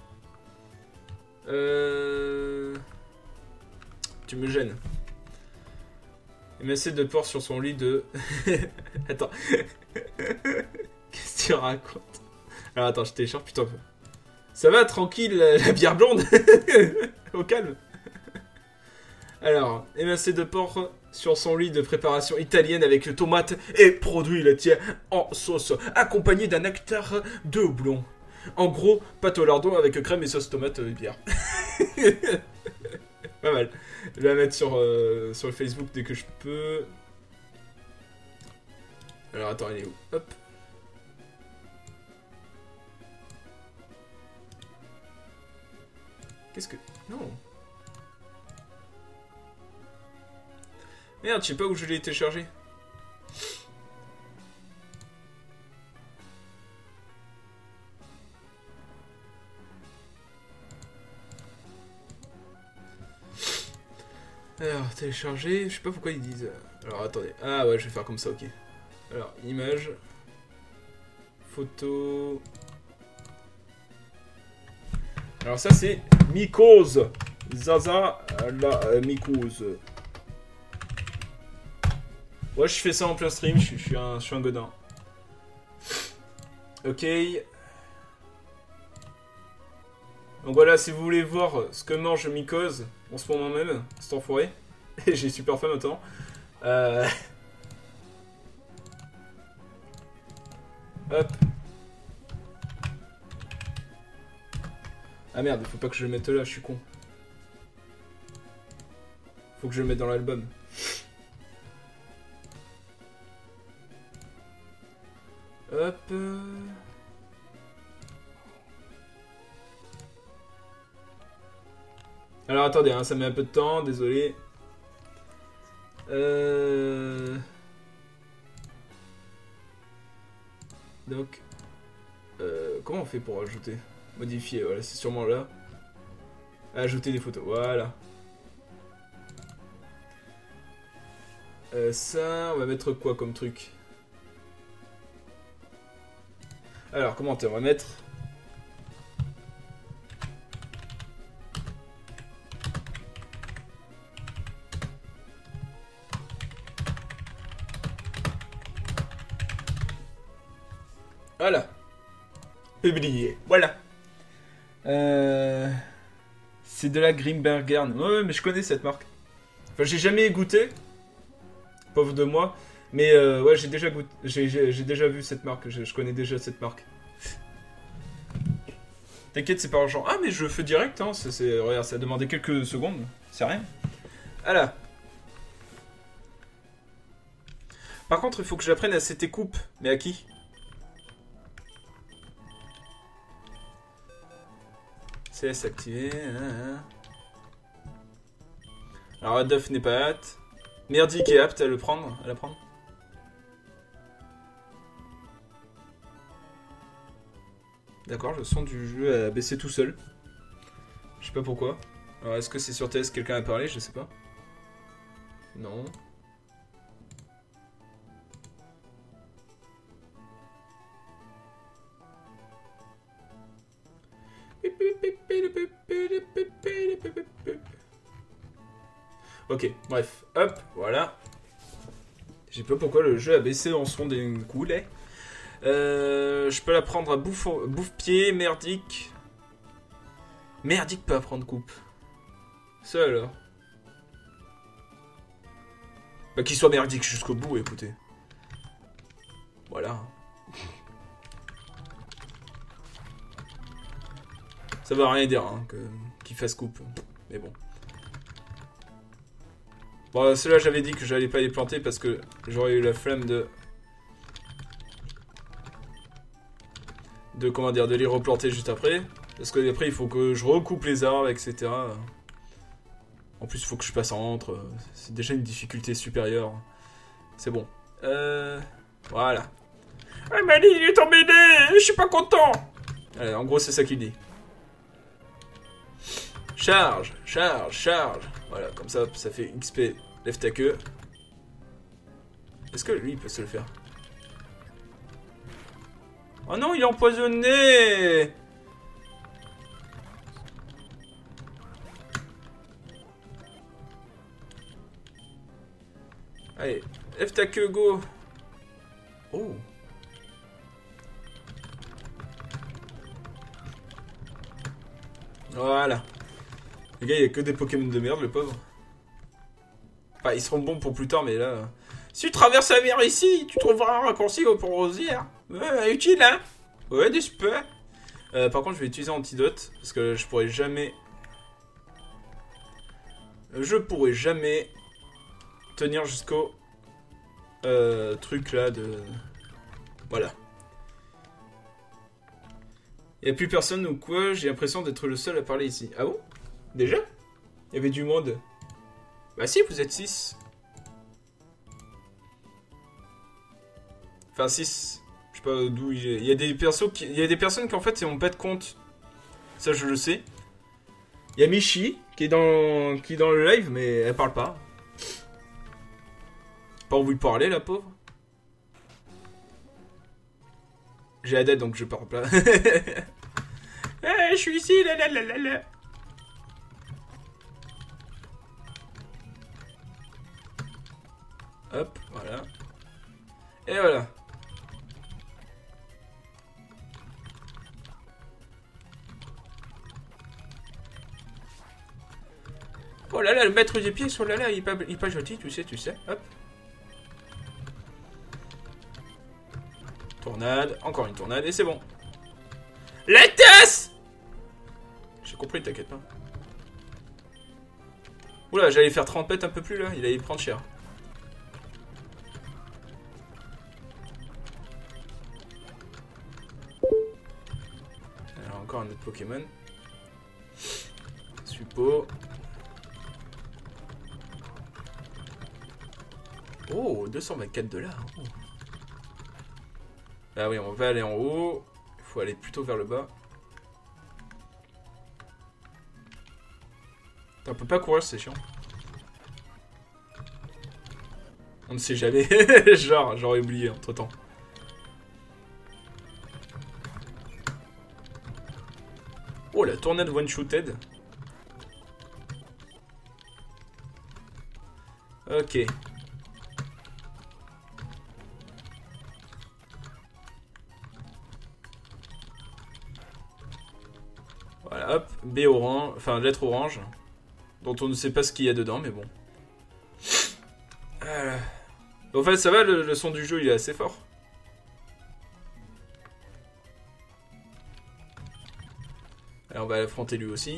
Tu me gênes. MSC de porc sur son lit de... Attends. Qu'est-ce que tu racontes? Alors attends, je télécharge, putain. Ça va, tranquille, la bière blonde? Au calme. Alors, MSC de porc sur son lit de préparation italienne avec tomates et produits laitiers en sauce, accompagné d'un nectar de houblon. En gros, pâte au lardon avec crème et sauce tomate et bière. Pas mal. Je vais la mettre sur le Facebook dès que je peux. Alors attends, elle est où? Hop. Qu'est-ce que... Non. Merde, je sais pas où je l'ai téléchargé. Alors, télécharger, je sais pas pourquoi ils disent... Alors, attendez. Ah ouais, je vais faire comme ça, ok. Alors, image. Photo. Alors ça, c'est mycose. Zaza, la mycose. Ouais, je fais ça en plein stream, je suis un godin. Ok. Donc voilà, si vous voulez voir ce que mange mycose en ce moment même, cet enfoiré. J'ai super faim maintenant. Hop. Ah merde, faut pas que je le mette là, je suis con. Faut que je le mette dans l'album. Hop. Alors attendez, hein, ça met un peu de temps, désolé. Donc, comment on fait pour ajouter? Modifier, voilà, c'est sûrement là. Ajouter des photos, voilà. Ça, on va mettre quoi comme truc? Alors, commentaire, on va mettre... Voilà. Publié. Voilà. C'est de la Grimbergern. Ouais, mais je connais cette marque. Enfin, j'ai jamais goûté. Pauvre de moi. Mais ouais, j'ai déjà goûté. J'ai déjà vu cette marque. Je connais déjà cette marque. T'inquiète, c'est pas genre... Ah, mais je fais direct, hein. Regarde, ça a demandé quelques secondes. C'est rien. Voilà. Par contre, il faut que j'apprenne à setter coupe. Mais à qui? CS activé. Alors, Adolf n'est pas apte. Merdic est apte à le prendre. À la prendre. D'accord, le son du jeu a baissé tout seul. Je sais pas pourquoi. Alors, est-ce que c'est sur TS quelqu'un a parlé? Je sais pas. Non. Ok, bref, hop, voilà. Je sais pas pourquoi le jeu a baissé en son des coulées. Je peux la prendre à bouffe-pied, merdique. Merdique peut apprendre coupe. Ça alors. Bah qu'il soit merdique jusqu'au bout, écoutez. Voilà. Ça veut rien dire, hein, qu'il fasse coupe. Mais bon. Bon, ceux-là, j'avais dit que j'allais pas les planter parce que j'aurais eu la flemme de comment dire, de les replanter juste après. Parce que après, il faut que je recoupe les arbres, etc. En plus, il faut que je passe entre. C'est déjà une difficulté supérieure. C'est bon. Voilà. Ah, Mali, il est emmêlé, je suis pas content. Allez, en gros, c'est ça qu'il dit. Charge, charge, charge. Voilà, comme ça, ça fait XP. Lève ta queue. Est-ce que lui, il peut se le faire? Oh non, il est empoisonné! Allez, lève ta queue, go! Oh! Voilà. Le gars, il y a que des Pokémon de merde, le pauvre. Enfin, ils seront bons pour plus tard, mais là... Si tu traverses la mer ici, tu trouveras un raccourci pour Rosière. Ouais, utile, hein? Ouais, des super. Par contre, je vais utiliser Antidote, parce que je pourrais jamais... tenir jusqu'au... truc là de... Voilà. Il n'y a plus personne ou quoi? J'ai l'impression d'être le seul à parler ici. Ah bon? Déjà? Il y avait du monde. Bah si, vous êtes 6. Enfin 6. Je sais pas d'où il est. Il y a des persos qui... Il y a des personnes qui en fait n'ont pas de compte. Ça je le sais. Il y a Michi qui est dans le live mais elle parle pas. Pas envie de parler la pauvre. J'ai la dette donc je parle pas. Eh, je suis ici, là. Hop, voilà. Et voilà. Oh là là, le maître des pieds, oh là là, il est pas gentil, tu sais. Hop. Tornade, encore une tornade, et c'est bon. La tasse! J'ai compris, t'inquiète pas. Oula, j'allais faire 30 pètes un peu plus là, il allait prendre cher. Alors, encore un autre Pokémon. Suppo. Oh, 224 $. Oh. Ah oui, on va aller en haut. Il faut aller plutôt vers le bas. On peut pas courir, c'est chiant. On ne sait jamais. Genre, j'aurais oublié entre temps. Oh, la tornade one-shooted. Ok. Voilà, hop. B orange. Enfin, lettre orange. Dont on ne sait pas ce qu'il y a dedans, mais bon. En fait, ça va, le son du jeu, il est assez fort. Alors, on va l'affronter lui aussi.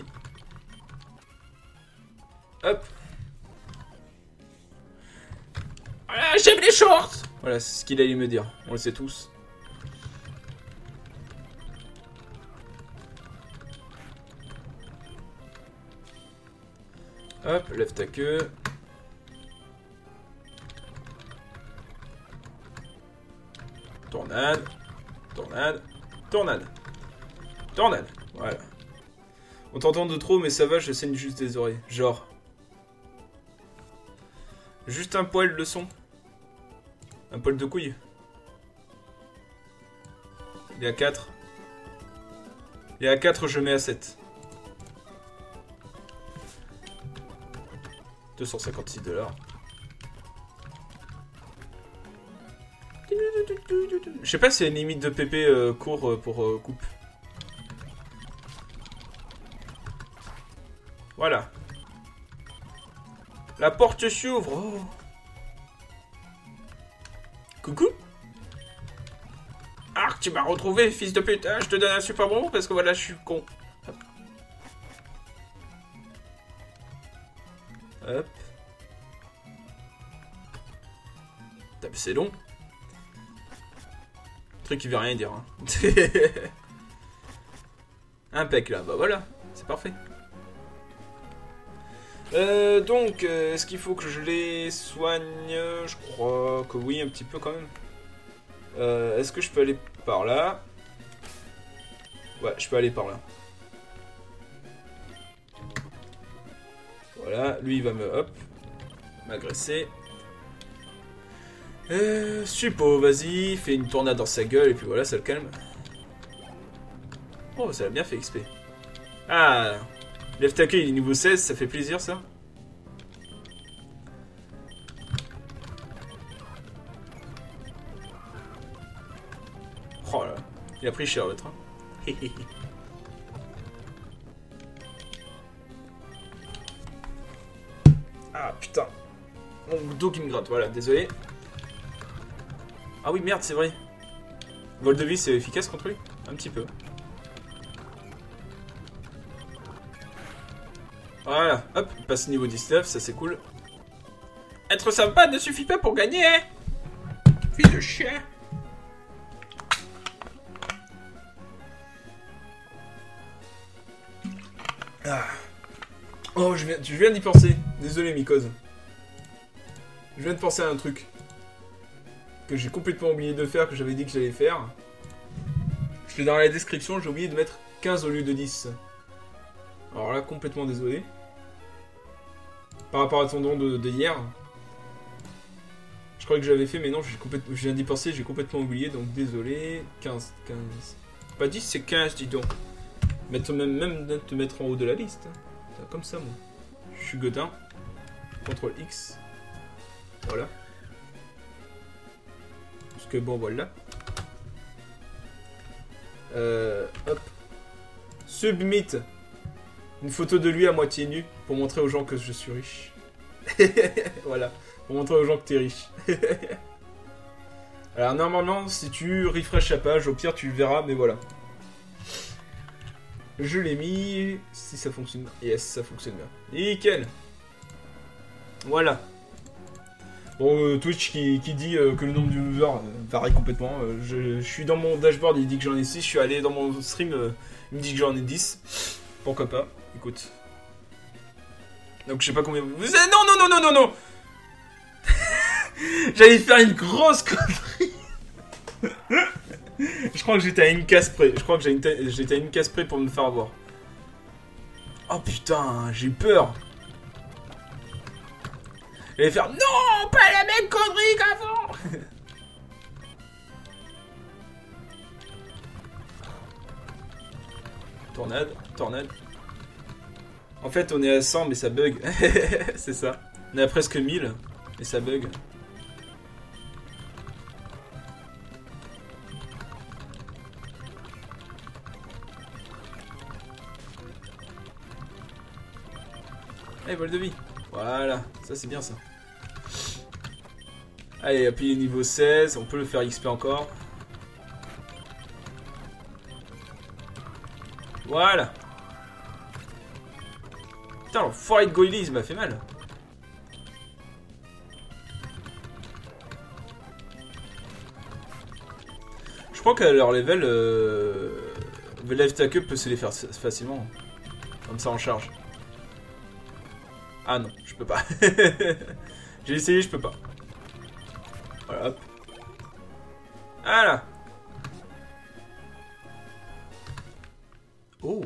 Hop. Voilà, j'aime les shorts. Voilà, c'est ce qu'il allait me dire. On le sait tous. Hop, lève ta queue. Tornade. Tornade. Tornade. Tornade. Voilà. On t'entend de trop, mais ça va, je saigne juste des oreilles. Genre. Juste un poil de son. Un poil de couille. Il est à 4. Il est à 4, je mets à 7. 256 $. Je sais pas s'il y a une limite de PP court pour coupe. Voilà. La porte s'ouvre. Oh. Coucou. tu m'as retrouvé, fils de pute. Je te donne un super bonbon parce que voilà, je suis con. Hop. Hop. C'est long. Truc qui veut rien dire. Hein. Impec là, bah voilà, c'est parfait. Donc, est-ce qu'il faut que je les soigne? Je crois que oui, un petit peu quand même. Est-ce que je peux aller par là? Ouais, je peux aller par là. Voilà, lui il va me, hop, m'agresser. Suppo, vas-y, fais une tornade dans sa gueule et puis voilà, ça le calme. Oh, ça l'a bien fait XP. Ah, Left Tackle il est niveau 16, ça fait plaisir ça. Oh là, il a pris cher l'autre. Hein. Ah putain. Mon dos qui me gratte, voilà, désolé. Ah oui, merde, c'est vrai. Vol de vie, c'est efficace contre lui? Un petit peu. Voilà, hop, passe niveau 19, ça c'est cool. Être sympa ne suffit pas pour gagner, hein. Fils de chien. Ah. Oh, je viens d'y penser. Désolé, Mycose. Je viens de penser à un truc que j'ai complètement oublié de faire, que j'avais dit que j'allais faire. Je fais dans la description, j'ai oublié de mettre 15 au lieu de 10. Alors là, complètement désolé. Par rapport à ton don de hier. Je crois que j'avais fait, mais non, je viens d'y penser, j'ai complètement oublié, donc désolé. 15. Pas 10, c'est 15, dis donc. Même te mettre en haut de la liste. Comme ça, moi. Je suis Godin. CTRL X. Voilà. Parce que bon, voilà. Hop. Submit. Une photo de lui à moitié nu pour montrer aux gens que je suis riche. Voilà. Pour montrer aux gens que t'es riche. Alors, normalement, si tu refresh la page, au pire, tu le verras, mais voilà. Je l'ai mis. Si ça fonctionne bien. Yes, ça fonctionne bien. Nickel. Voilà. Bon, Twitch qui dit que le nombre d'users varie complètement. Je suis dans mon dashboard, il dit que j'en ai 6. Je suis allé dans mon stream, il me dit que j'en ai 10. Pourquoi pas? Écoute. Donc je sais pas combien vous êtes. Non. J'allais faire une grosse connerie. Je crois que j'étais à une case près. Je crois que j'étais à une case près pour me faire avoir. Oh putain, j'ai peur. J'allais faire non, pas la même connerie qu'avant. Tornade. En fait, on est à 100, mais ça bug. C'est ça. On est à presque 1000, et ça bug. Allez, vol de vie. Voilà, ça c'est bien ça. Allez, appuyez niveau 16, on peut le faire XP encore. Voilà. Putain, l'enfoiré de Goily, il m'a fait mal. Je crois qu'à leur level, le Left Tackle peut se les faire facilement. Comme ça en charge. Ah non, je peux pas. J'ai essayé, je peux pas. Voilà, hop. Voilà. Oh.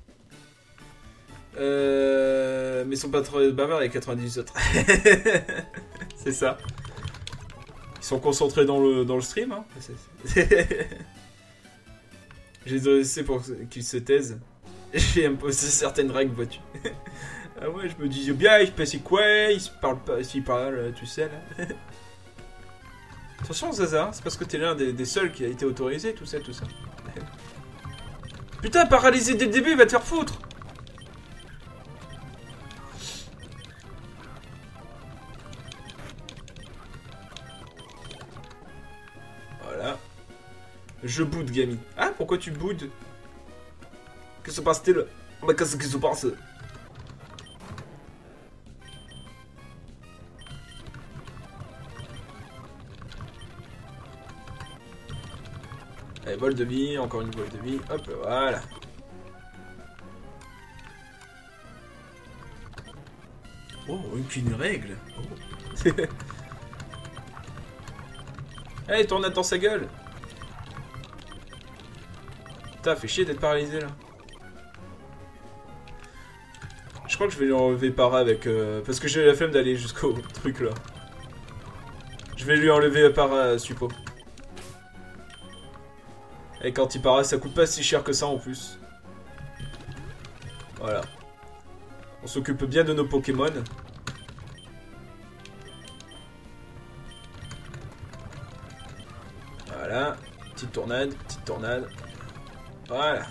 Mais ils sont pas trop bavards les 98 autres. C'est ça. Ils sont concentrés dans le stream. Hein. Je les ai laissés pour qu'ils se taisent. J'ai imposé certaines règles, vois-tu. Ah ouais, je me disais bien, il se passe quoi, il se parle pas, s'il parle, tu sais là. Attention Zaza, c'est parce que t'es l'un des seuls qui a été autorisé, tout ça. Putain, paralysé dès le début, il va te faire foutre. Voilà. Je boude, Gami. Ah, pourquoi tu boudes? Que se passe-t-il? Mais qu'est-ce qui se passe? Allez, vol de vie, encore une vol de vie. Hop, voilà. Oh, aucune règle. Oh. Allez, tornade dans sa gueule. Putain, fait chier d'être paralysé là. Je crois que je vais lui enlever para avec... parce que j'ai la flemme d'aller jusqu'au truc là. Je vais lui enlever para, suppo. Et quand il paraît, ça coûte pas si cher que ça en plus. Voilà. On s'occupe bien de nos Pokémon. Voilà. Petite tornade, petite tornade. Voilà.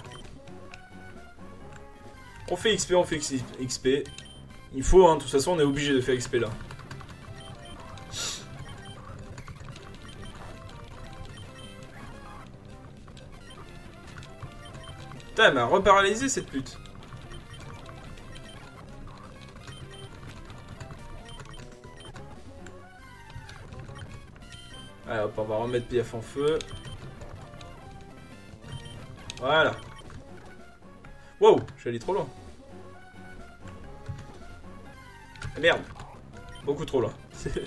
On fait XP, on fait XP. Il faut, hein, de toute façon, on est obligé de faire XP là. Putain, elle m'a reparalysé cette pute. Allez hop, on va remettre Piaf en feu. Voilà. Wow, je suis allé trop loin. Ah, merde. Beaucoup trop loin.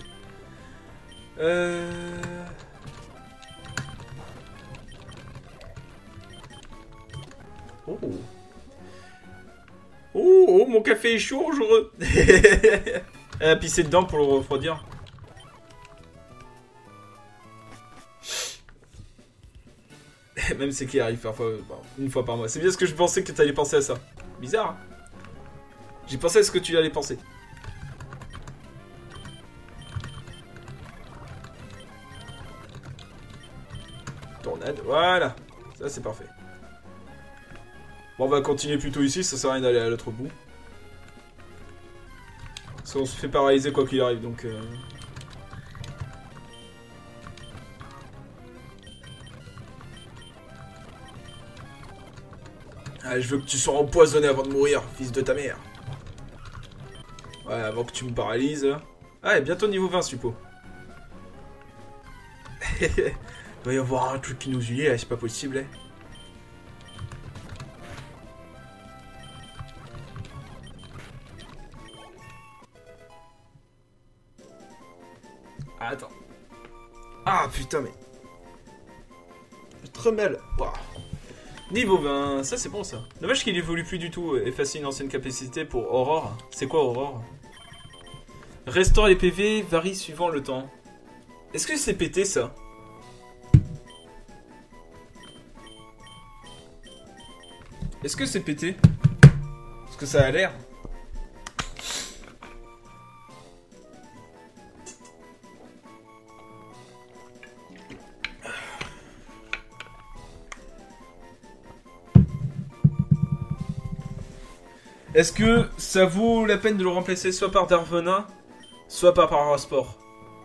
Oh. Oh, mon café est chaud, je... Elle a pissé dedans pour le refroidir. Même c'est qui arrive parfois, une fois par mois. C'est bien ce que je pensais que tu allais penser à ça. Bizarre, hein. J'ai pensé à ce que tu allais penser. Tornade, voilà. Ça c'est parfait. Bon, on va continuer plutôt ici, ça sert à rien d'aller à l'autre bout. Parce qu'on se fait paralyser quoi qu'il arrive, donc... Ah, je veux que tu sois empoisonné avant de mourir, fils de ta mère. Ouais, avant que tu me paralyses. Ah, et bientôt niveau 20, suppo. Il va y avoir un truc qui nous unit, là, c'est pas possible, hein. Ah, attends. Ah, putain, mais... Tremel. Wow. Niveau 20, ça c'est bon ça. Dommage qu'il évolue plus du tout. Effacer une ancienne capacité pour Aurore. C'est quoi Aurore? Restaure les PV, varie suivant le temps. Est-ce que c'est pété ça? Est-ce que c'est pété? Parce que ça a l'air. Est-ce que ça vaut la peine de le remplacer soit par Darvenin, soit par Parasport?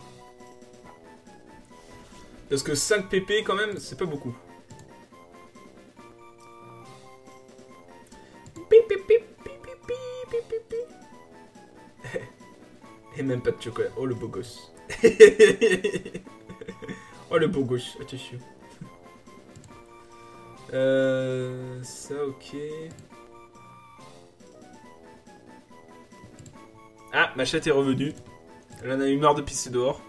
Parce que 5 PP quand même, c'est pas beaucoup. Et même pas de chocolat. Oh le beau gosse. Oh le beau gosse, attention. Ça ok. Ah, ma chatte est revenue. Elle en a eu marre de pisser dehors.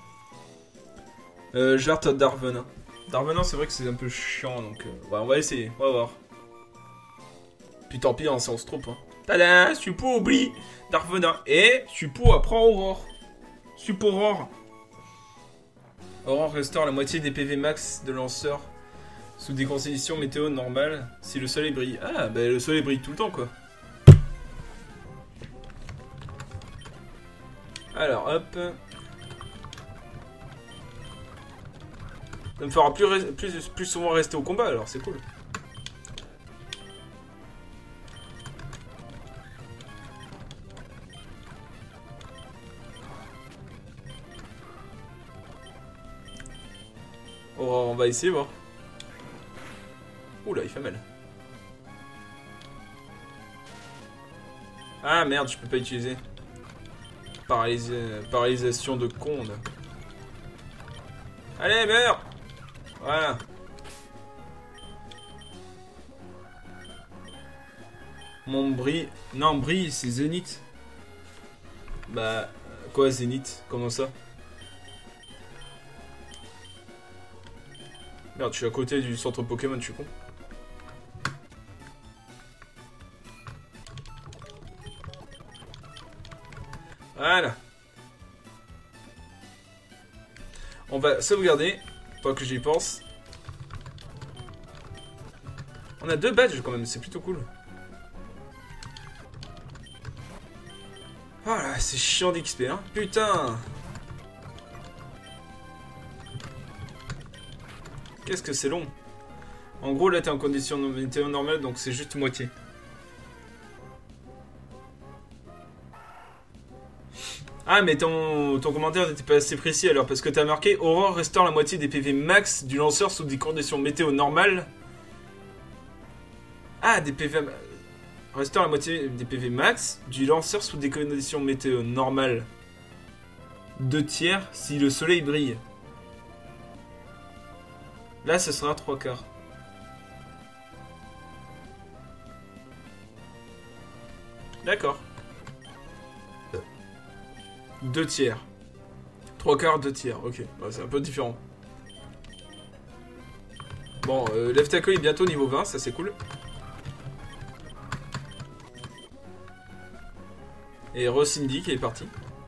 J'arte Darvenin. Darvenin, c'est vrai que c'est un peu chiant, donc... ouais, on va essayer, on va voir. Puis tant pis, hein, si on se trompe. Hein. Tada, Suppo oublie Darvenin. Et Suppo apprend Aurore. Suppo Aurore. Aurore restaure la moitié des PV max de lanceur sous des conditions météo normales si le soleil brille. Ah, bah le soleil brille tout le temps, quoi. Alors, hop. Ça me fera plus souvent rester au combat, alors c'est cool. Oh, on va essayer, voir. Oula, il fait mal. Ah merde, je peux pas utiliser. Paralysation de con. Là. Allez, meurs. Voilà. Mon bris... Non, bris, c'est Zénith. Bah... Quoi, Zénith? Comment ça? Merde, je suis à côté du centre Pokémon, je suis con. Voilà. On va sauvegarder, tant que j'y pense. On a 2 badges quand même, c'est plutôt cool. Voilà, c'est chiant d'XP, hein. Putain. Qu'est-ce que c'est long. En gros, là, t'es en condition météo normale, donc c'est juste moitié. Ah, mais ton commentaire n'était pas assez précis alors, parce que t'as marqué Aurore restaure la moitié des PV max du lanceur sous des conditions météo normales. Ah, des PV... Restaure la moitié des PV max du lanceur sous des conditions météo normales. 2 tiers si le soleil brille. Là, ce sera 3 quarts. D'accord. 2 tiers. 3 quarts, 2 tiers. Ok, bah, c'est un peu différent. Bon, Leftaco est bientôt niveau 20, ça c'est cool. Et Rocindy qui est parti.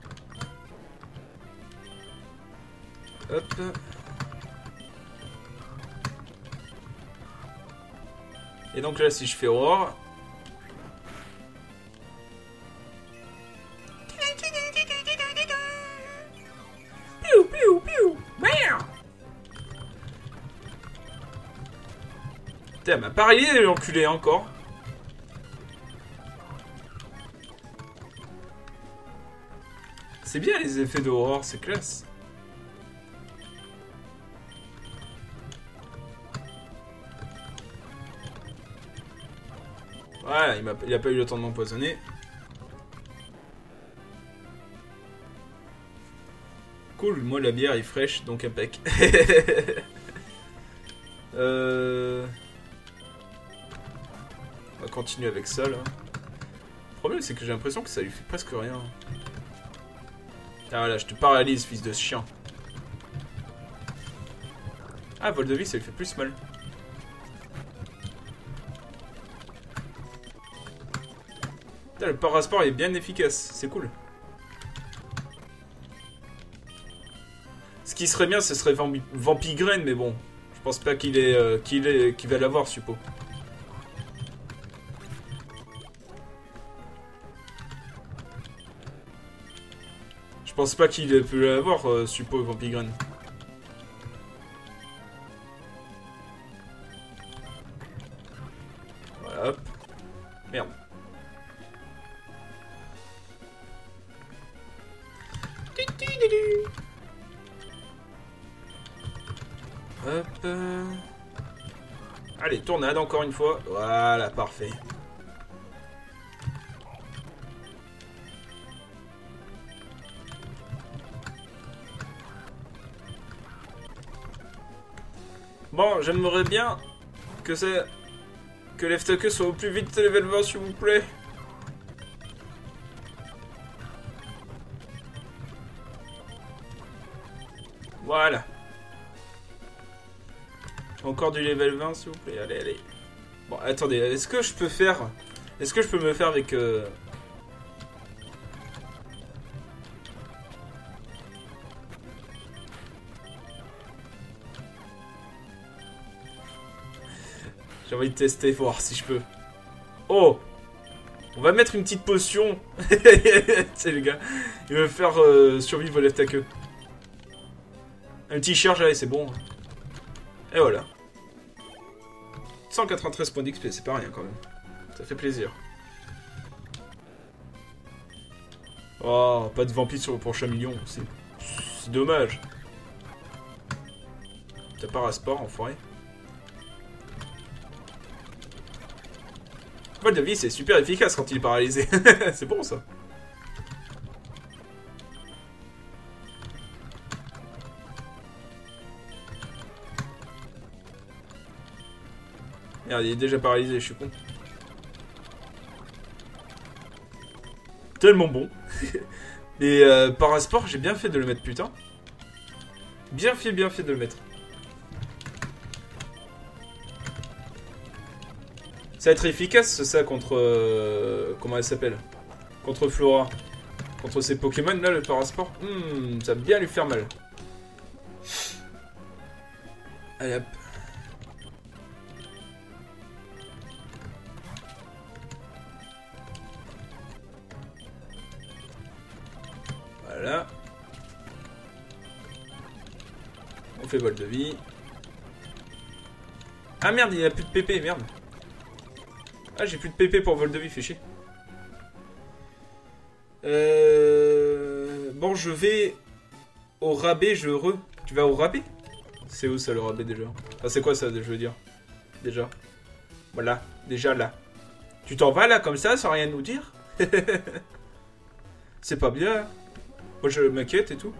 Hop. Et donc là, si je fais Aurore... Piou, piou, piou. Putain, elle m'a paralysé l'enculé encore. C'est bien les effets d'Aurore, c'est classe. Voilà, il a pas eu le temps de m'empoisonner. Cool, moi la bière est fraîche, donc impec. On va continuer avec ça là. Le problème c'est que j'ai l'impression que ça lui fait presque rien. Ah voilà, je te paralyse, fils de chien. Ah, vol de vie, ça lui fait plus mal. Putain, le parasport est bien efficace, c'est cool. Ce qui serait bien, ce serait Vampigraine, mais bon, je pense pas qu'il va l'avoir, suppo. Je pense pas qu'il peut l'avoir, suppo, Vampigraine. Voilà, hop. Merde. Hop. Allez, tornade encore une fois. Voilà, parfait. Bon, j'aimerais bien que Leftaco soit au plus vite level 20, s'il vous plaît. Voilà. Encore du level 20, s'il vous plaît. Allez, allez. Bon, attendez. Est-ce que je peux me faire avec... J'ai envie de tester, voir si je peux. Oh! On va mettre une petite potion. C'est le gars. Il va me faire survivre Leftaco. Un petit charge, allez, c'est bon. Et voilà. 193 points d'XP, c'est pas rien quand même. Ça fait plaisir. Oh, pas de vampire sur le prochain million. C'est dommage. T'as pas Rasport, enfoiré. Vol de vie, c'est super efficace quand il est paralysé. C'est bon ça. Merde, il est déjà paralysé, je suis con. Tellement bon. Et Parasport, j'ai bien fait de le mettre, putain. Bien fait de le mettre. Ça va être efficace, ça, contre... comment elle s'appelle? Contre Flora. Contre ces Pokémon, là, le Parasport. Ça va bien lui faire mal. Allez, hop. Voilà. On fait vol de vie. Ah merde, il n'y a plus de PP, merde. Ah, j'ai plus de PP pour vol de vie, fait chier. Bon, je vais au rabais, Tu vas au rabais? C'est où ça, le rabais, déjà? Ah, c'est quoi ça, je veux dire? Déjà. Voilà, déjà là. Tu t'en vas là, comme ça, sans rien nous dire? C'est pas bien. Moi, je m'inquiète et tout.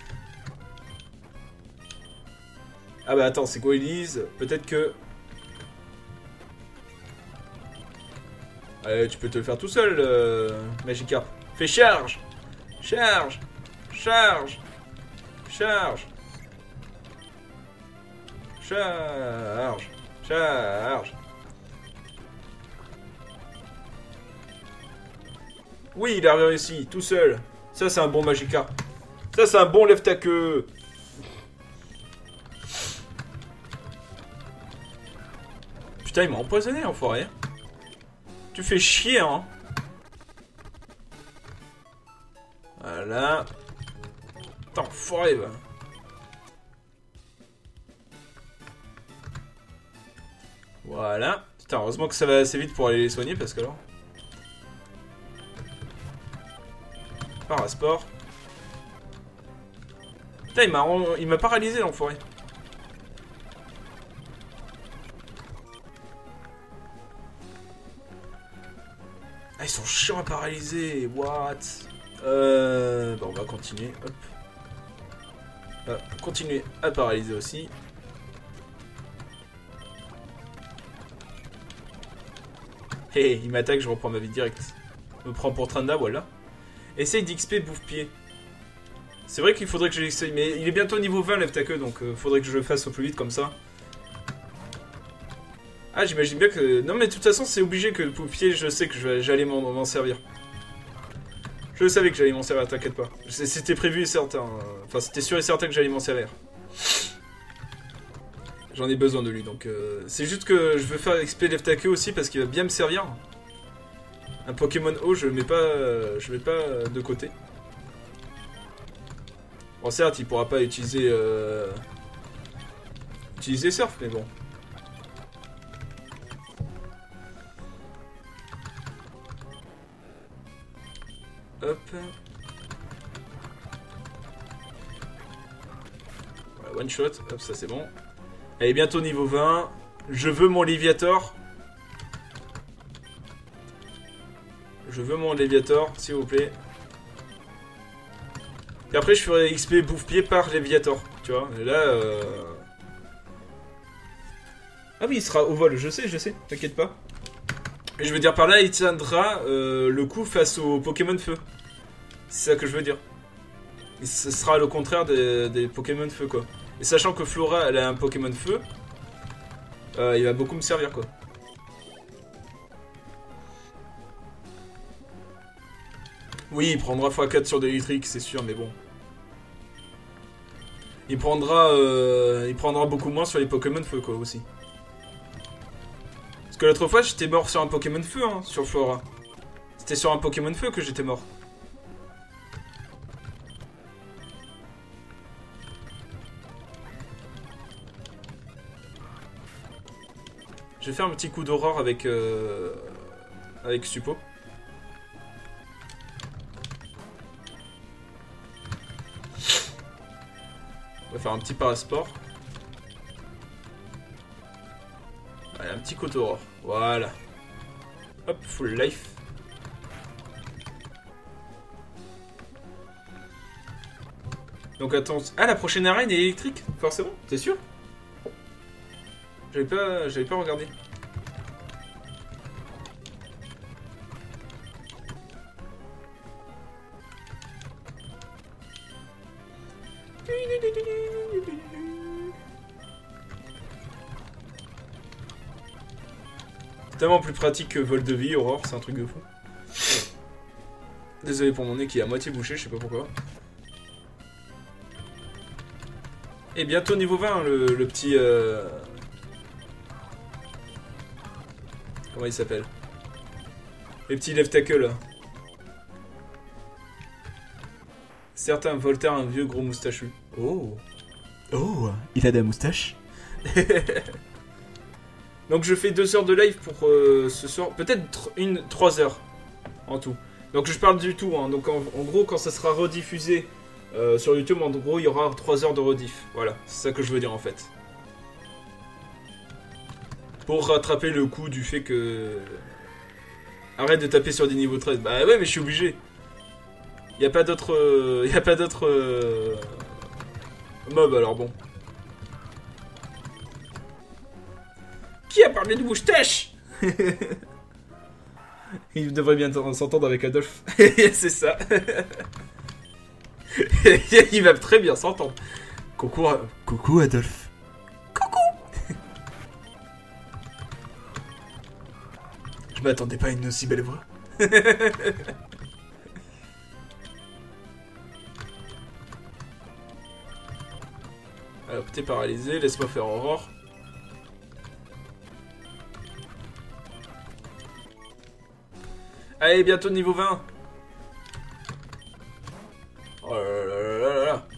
Ah bah attends, c'est quoi Elise? Peut-être que... Allez, tu peux te le faire tout seul, Magikarp. Fais charge! Charge! Charge! Charge! Charge! Charge! Oui, il a réussi, tout seul. Ça, c'est un bon Magikarp. Ça, c'est un bon lève-ta-queue. Putain, il m'a empoisonné, enfoiré. Tu fais chier, hein. Voilà. Putain, enfoiré, va. Voilà. Putain, heureusement que ça va assez vite pour aller les soigner, parce que alors... Parasport. Putain, il m'a paralysé, l'enfoiré. Ah, ils sont chiants à paralyser. What? Bon, on va continuer. Hop. Continuer à paralyser aussi. Hé, il m'attaque, je reprends ma vie directe. Je me prends pour Tranda, voilà. Essaye d'XP bouffe-pied. C'est vrai qu'il faudrait que je l'essaye, mais il est bientôt niveau 20, lève-ta-queue, donc faudrait que je le fasse au plus vite comme ça. Ah, j'imagine bien que... Non, mais de toute façon, c'est obligé que le bouffe-pied, je sais que j'allais m'en servir. Je savais que j'allais m'en servir, t'inquiète pas. C'était prévu et certain. Enfin, c'était sûr et certain que j'allais m'en servir. J'en ai besoin de lui, donc... C'est juste que je veux faire XP lève-ta-queue aussi, parce qu'il va bien me servir. Un Pokémon eau, je le mets pas de côté. Bon, certes, il pourra pas utiliser Surf, mais bon. Hop. Voilà, one shot. Hop, ça c'est bon. Elle est bientôt niveau 20. Je veux mon Léviator. Je veux mon Léviator, s'il vous plaît. Et après, je ferai XP bouffe-pied par Léviator. Tu vois, et là... Ah oui, il sera au vol, je sais, t'inquiète pas. Et je veux dire par là, il tiendra le coup face au Pokémon Feu. C'est ça que je veux dire. Et ce sera le contraire des Pokémon Feu, quoi. Et sachant que Flora, elle a un Pokémon Feu, il va beaucoup me servir, quoi. Oui, il prendra x4 sur de l'électrique, c'est sûr, mais bon. Il prendra beaucoup moins sur les Pokémon Feu, quoi, aussi. Parce que l'autre fois, j'étais mort sur un Pokémon Feu, hein, sur Flora. C'était sur un Pokémon Feu que j'étais mort. Je vais faire un petit coup d'aurore avec Suppo. On va faire un petit parasport. Allez, un petit coup d'aurore. Voilà. Hop, full life. Donc attends... Ah, la prochaine arène est électrique, forcément, t'es sûr? J'avais pas regardé. Tellement plus pratique que vol de vie, Aurore, c'est un truc de fou. Désolé pour mon nez qui est à moitié bouché, je sais pas pourquoi. Et bientôt niveau 20, le petit... Comment il s'appelle? Les petits left tackle là. Certains Voltaire, un vieux gros moustachu. Oh. Oh, il a de la moustache. Donc je fais 2 heures de live pour ce soir. Peut-être 3 heures en tout. Donc je parle du tout. Hein. Donc en gros, quand ça sera rediffusé sur YouTube, en gros, il y aura 3 heures de rediff. Voilà, c'est ça que je veux dire en fait. Pour rattraper le coup du fait que... Arrête de taper sur des niveaux 13. Bah ouais, mais je suis obligé. Y a pas d'autres... mobs, alors bon. Qui a parlé de moustache? Il devrait bien s'entendre avec Adolphe. C'est ça. Il va très bien s'entendre. Coucou Adolphe. Je m'attendais pas à une aussi belle voix. Alors, t'es paralysé, laisse-moi faire Aurore. Allez, bientôt niveau 20. Oh là là là là là là.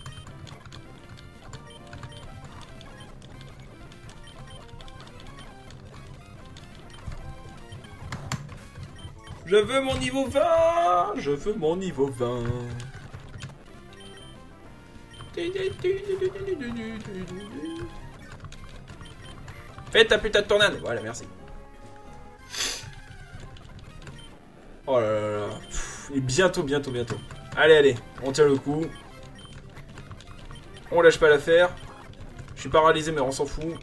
Je veux mon niveau 20. Je veux mon niveau 20. Fais ta putain de tornade. Voilà, merci. Oh là là là. Et bientôt. Allez, on tient le coup. On lâche pas l'affaire. Je suis paralysé, mais on s'en fout.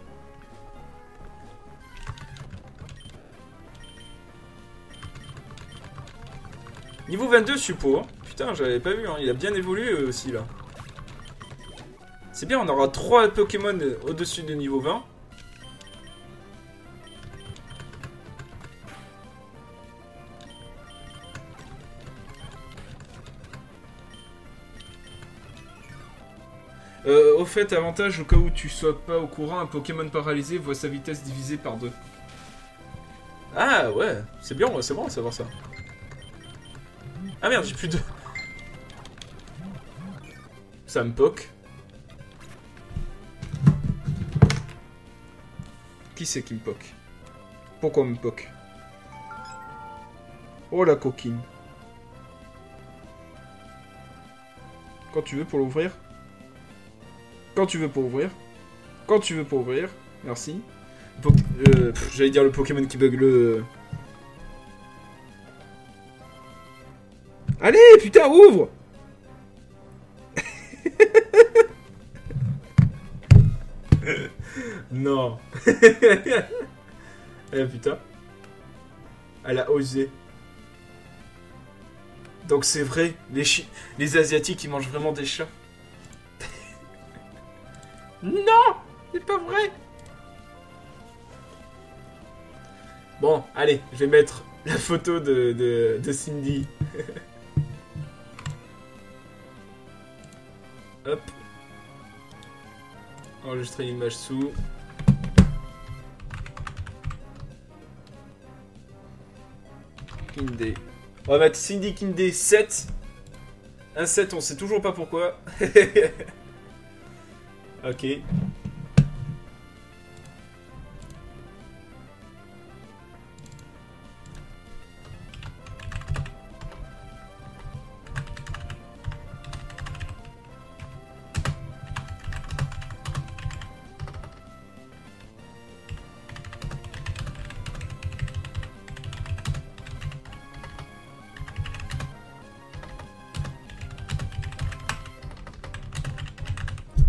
Niveau 22, suppos. Hein. Putain, j'avais pas vu, hein. Il a bien évolué aussi là. C'est bien, on aura 3 Pokémon au-dessus de niveau 20. Au fait, avantage, au cas où tu sois pas au courant, un Pokémon paralysé voit sa vitesse divisée par 2. Ah ouais, c'est bien, c'est bon de savoir ça. Ah merde, j'ai plus de... Ça me poque. Qui c'est qui me poque? Pourquoi me poque? Oh la coquine. Quand tu veux pour l'ouvrir. Quand tu veux pour ouvrir. Quand tu veux pour ouvrir. Merci. J'allais dire le Pokémon qui bug le... Allez, putain, ouvre! Non. Eh putain. Elle a osé. Donc c'est vrai, les Asiatiques ils mangent vraiment des chats. Non, c'est pas vrai. Bon, allez, je vais mettre la photo de Cindy. Hop. Enregistrer l'image sous. Kindé. On va mettre Cindy Kindé 7. Un 7, on sait toujours pas pourquoi. Ok.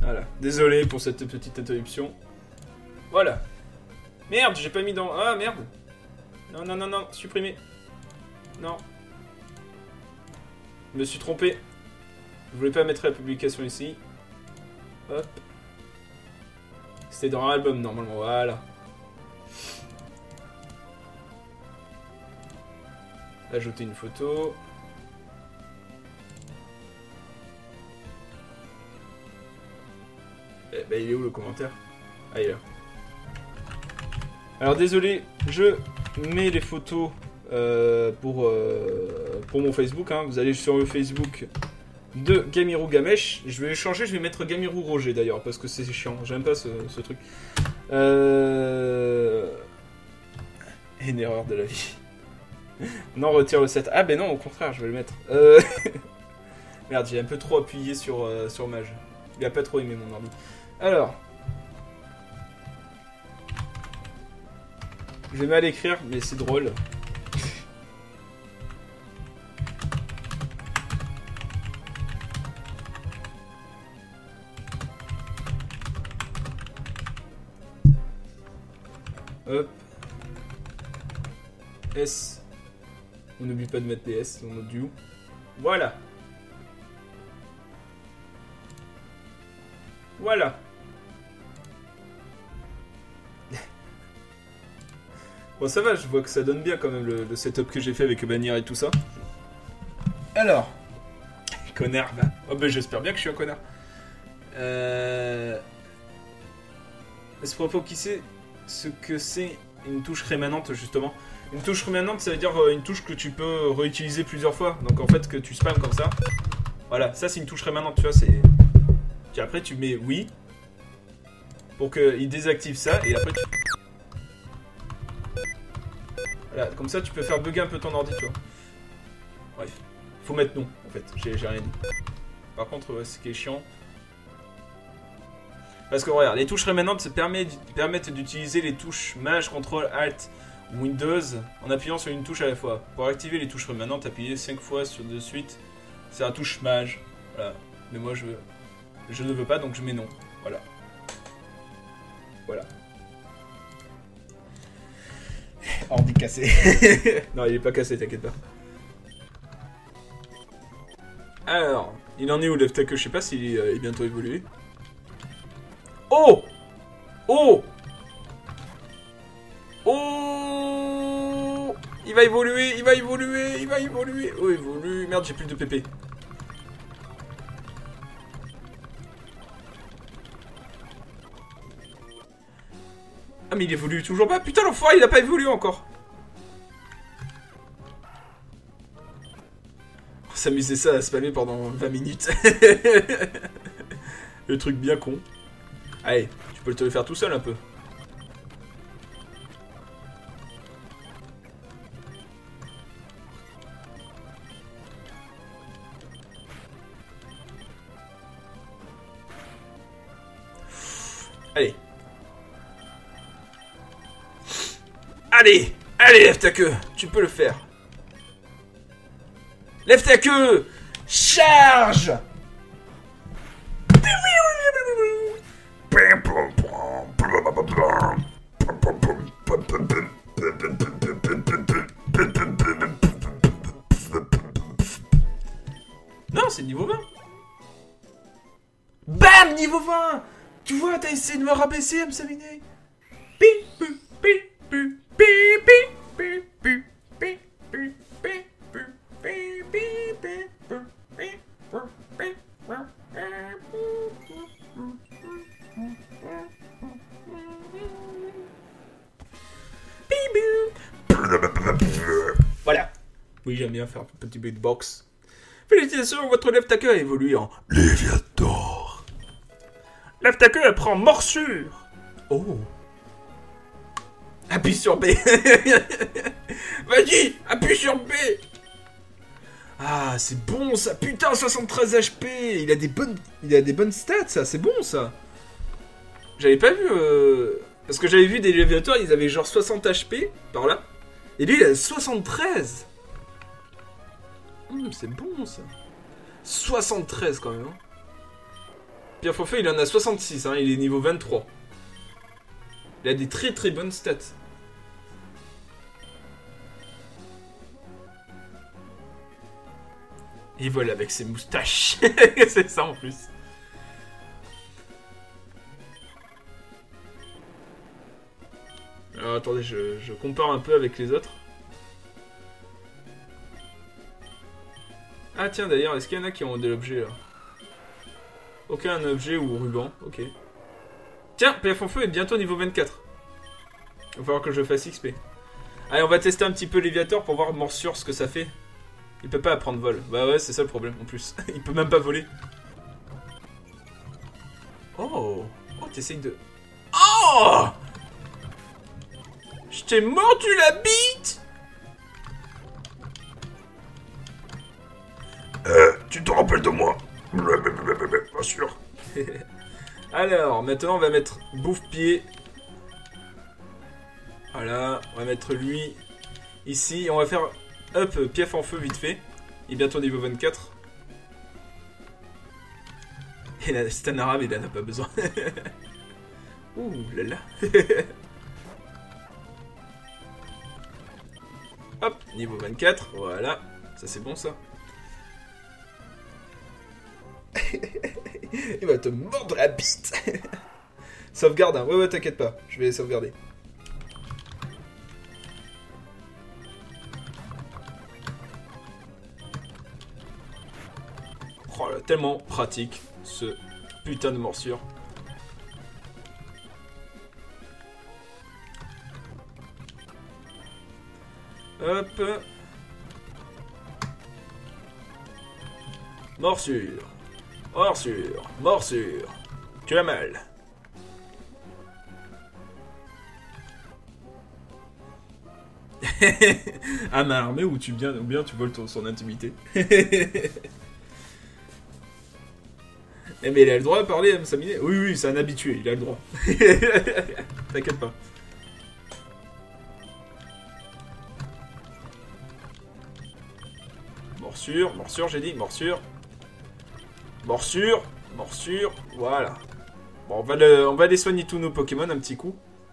Voilà. Désolé pour cette petite interruption. Voilà. Merde, j'ai pas mis dans... Ah, merde. Non, non, non, non, supprimer. Non. Je me suis trompé. Je voulais pas mettre la publication ici. Hop. C'était dans l'album, normalement. Voilà. Ajouter une photo. Eh ben, il est où le commentaire? Ah, il est là. Alors, désolé, je mets les photos pour mon Facebook. Hein. Vous allez sur le Facebook de Gamirou Gamesh. Je vais changer, je vais mettre Gamirou Roger d'ailleurs, parce que c'est chiant. J'aime pas ce truc. Une erreur de la vie. Non, retire le 7. Ah, ben non, au contraire, je vais le mettre. Merde, j'ai un peu trop appuyé sur Mage. Il a pas trop aimé mon ordi. Alors. Je vais mal écrire, mais c'est drôle. Hop. S. On n'oublie pas de mettre des S dans notre duo. Voilà. Voilà. Bon, ça va, je vois que ça donne bien quand même le setup que j'ai fait avec bannière et tout ça. Alors. Connard, bah. Oh, bah, j'espère bien que je suis un connard. À ce propos, qui sait ce que c'est une touche rémanente, justement? Une touche rémanente, ça veut dire une touche que tu peux réutiliser plusieurs fois. Donc, en fait, que tu spams comme ça. Voilà, ça, c'est une touche rémanente, tu vois, c'est... Puis après, tu mets oui. Pour qu'il désactive ça, et après, tu... Voilà, comme ça tu peux faire bugger un peu ton ordi, tu vois. Bref, faut mettre non, en fait, j'ai rien dit. Par contre, ouais, ce qui est chiant... Parce que regarde, les touches rémanentes permettent d'utiliser les touches Maj, Ctrl, Alt, Windows en appuyant sur une touche à la fois. Pour activer les touches rémanentes, appuyez 5 fois de suite. C'est la touche Maj. Voilà. Mais moi, je ne veux pas, donc je mets non. Voilà. Voilà. Ordi cassé. Non, il est pas cassé, t'inquiète pas. Alors, il en est où l'FTK? Je sais pas s'il est bientôt évolué. Oh! Oh! Oh! Il va évoluer, il va évoluer, il va évoluer. Oh, évolue. Merde, j'ai plus de PP. Ah, mais il évolue toujours pas. Putain, l'enfoiré, il a pas évolué encore. On s'amusait ça à spammer pendant 20 minutes. Le truc bien con. Allez, tu peux te le faire tout seul un peu. Allez. Allez, allez, lève ta queue, tu peux le faire. Lève ta queue, charge. Non, c'est niveau 20. Bam, niveau 20. Tu vois, t'as essayé de me rabaisser, à me saviner. Voilà. Oui, j'aime bien faire un petit beatbox. Félicitations, votre lève-ta-queue a évolué en Léviator. Lève-ta-queue, elle prend morsure. Oh. Appuie sur B. Vas-y, appuie sur B. Ah, c'est bon ça. Putain, 73 HP. Il a des bonnes stats, ça. C'est bon ça. J'avais pas vu... Parce que j'avais vu des Léviators, ils avaient genre 60 HP par là. Et lui, il a 73. C'est bon ça. 73 quand même. Hein. Pierre Feu, il en a 66, hein, il est niveau 23. Il a des très très bonnes stats. Il vole avec ses moustaches. C'est ça en plus. Alors attendez, je compare un peu avec les autres. Ah tiens d'ailleurs, est-ce qu'il y en a qui ont de l'objet là? Aucun objet ou ruban, ok. Tiens, PF en feu est bientôt niveau 24. Il va falloir que je fasse XP. Allez, on va tester un petit peu Léviator pour voir morsure ce que ça fait. Il peut pas apprendre vol. Bah ouais, c'est ça le problème en plus. Il peut même pas voler. Oh, t'essayes de... Oh, je t'ai mordu la bite. Tu te rappelles de moi? Pas sûr. Alors, maintenant on va mettre bouffe-pied. Voilà, on va mettre lui ici. Et on va faire hop, pief en feu vite fait. Il est bientôt niveau 24. Et là, c'est un arabe, il en a pas besoin. Ouh là là. Hop, niveau 24, voilà. Ça c'est bon ça. Il va te mordre la bite. Sauvegarde, hein. Ouais, t'inquiète pas. Je vais sauvegarder. Oh là, tellement pratique, ce putain de morsure. Hop. Morsure. Morsure, morsure. Tu as mal. À main armée ou bien tu voles son intimité. Mais il a le droit de parler à Samine. Oui, c'est un habitué, il a le droit. T'inquiète pas. Morsure, morsure, j'ai dit, morsure. Morsure, morsure, voilà. Bon, on va aller soigner tous nos Pokémon un petit coup.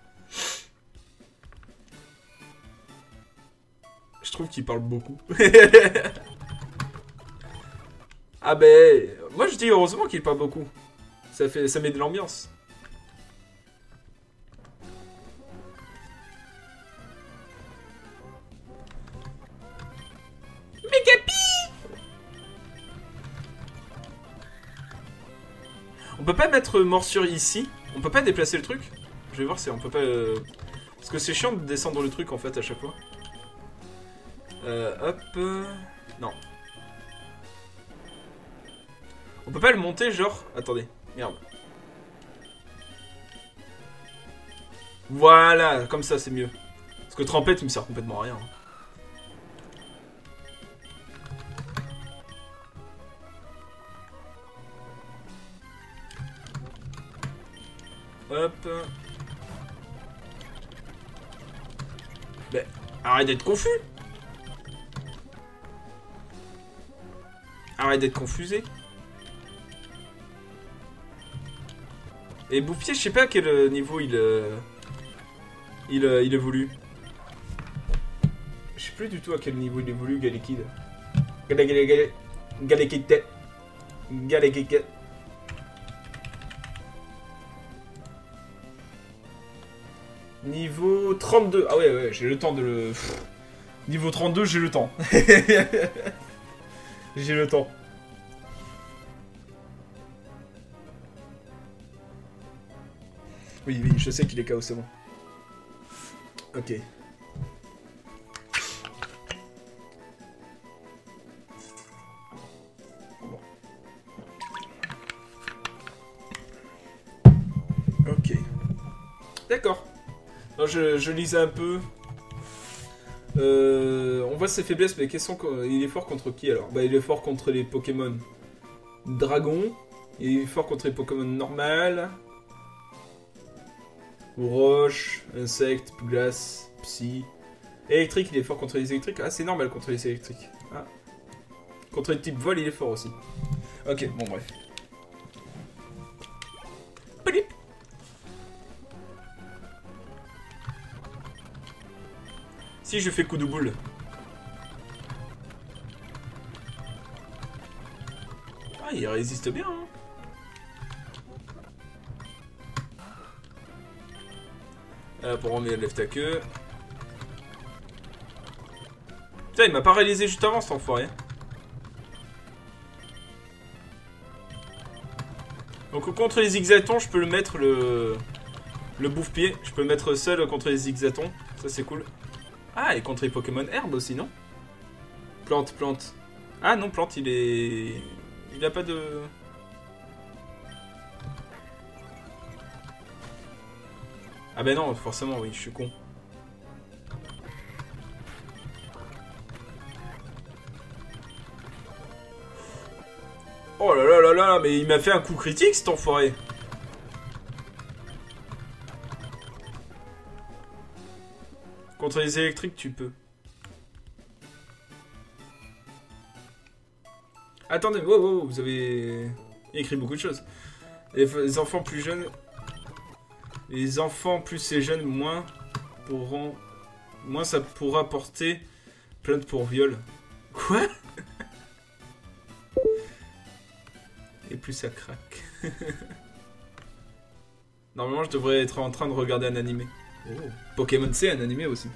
Je trouve qu'il parle beaucoup. Ah ben, moi je dis heureusement qu'il parle beaucoup. Ça met de l'ambiance. On peut pas mettre morsure ici. On peut pas déplacer le truc. Je vais voir si on peut pas... Parce que c'est chiant de descendre le truc en fait à chaque fois. Hop... Non. On peut pas le monter genre... Attendez. Merde. Voilà. Comme ça c'est mieux. Parce que trempette il me sert complètement à rien. Hop. Mais arrête d'être confus. Arrête d'être confusé. Et Bouffier, je sais pas à quel niveau il évolue. Je sais plus du tout à quel niveau il évolue, Galekid. Galekid. Niveau 32. Ah ouais, j'ai le temps de le... Niveau 32, j'ai le temps. J'ai le temps. Oui, je sais qu'il est KO, c'est bon. Ok. Bon. Ok. D'accord. Alors, je lisais un peu. On voit ses faiblesses, mais il est fort contre qui alors? Bah, il est fort contre les Pokémon Dragon. Il est fort contre les Pokémon normales. Roche, insectes, glace, psy. Électrique, il est fort contre les électriques. Ah, c'est normal contre les électriques. Ah. Contre les types vol, il est fort aussi. Ok, bon, bref. Si je fais coup de boule. Ah, il résiste bien, hein. Pour remettre lève ta queue. Putain, il m'a paralysé juste avant cet enfoiré. Donc contre les zigzatons, je peux le mettre le bouffe-pied. Je peux le mettre seul contre les zigzatons. Ça c'est cool. Ah, et contre les Pokémon herbe aussi, non? Plante. Ah non, plante, il est... Il a pas de... Ah ben non, forcément, oui, je suis con. Oh là là là là, mais il m'a fait un coup critique cet enfoiré. Contre les électriques, tu peux. Attendez, wow, vous avez écrit beaucoup de choses. Les enfants plus jeunes... Les enfants plus c'est jeune, moins ça pourra porter plainte pour viol. Quoi? Et plus ça craque. Normalement, je devrais être en train de regarder un animé. Oh. Pokémon c'est un animé aussi.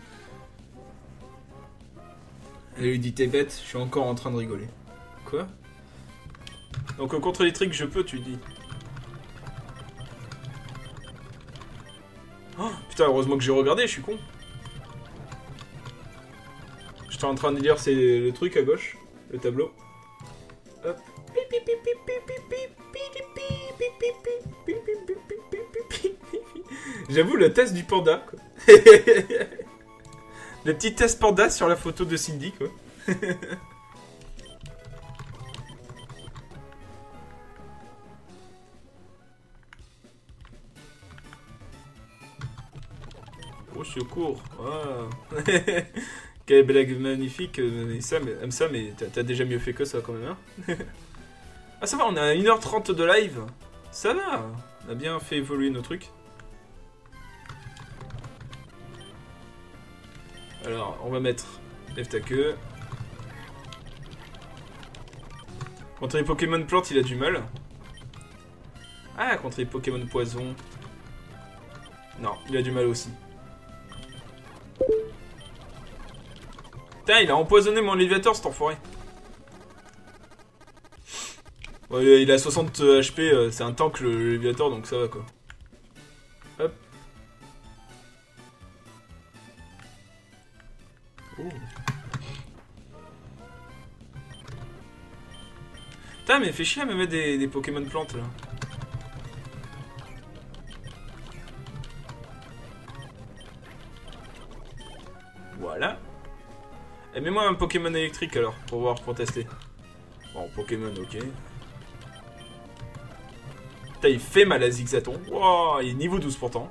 Elle lui dit t'es bête, je suis encore en train de rigoler. Quoi? Donc contre les tricks je peux, tu dis. Oh, putain, heureusement que j'ai regardé, je suis con. J'étais en train de lire c'est le truc à gauche, le tableau. Hop. J'avoue le test du panda quoi. Le petit test panda sur la photo de Cindy quoi. Au secours. Wow. Quelle blague magnifique. Aime ça, mais t'as déjà mieux fait que ça quand même. Hein. Ah ça va, on est à 1h30 de live. Ça va. On a bien fait évoluer nos trucs. Alors, on va mettre... Lève ta queue. Contre les Pokémon plantes, il a du mal. Ah, contre les Pokémon poison. Non, il a du mal aussi. Putain, il a empoisonné mon élévateur, cet enfoiré. Ouais, il a 60 HP, c'est un tank le élévateur, donc ça va quoi. Hop. Oh. Putain, mais fait chier à me mettre des Pokémon plantes là. Voilà. Et mets-moi un Pokémon électrique alors, pour tester. Bon, Pokémon, ok. Putain, il fait mal à Zigzaton. Wow, il est niveau 12 pourtant.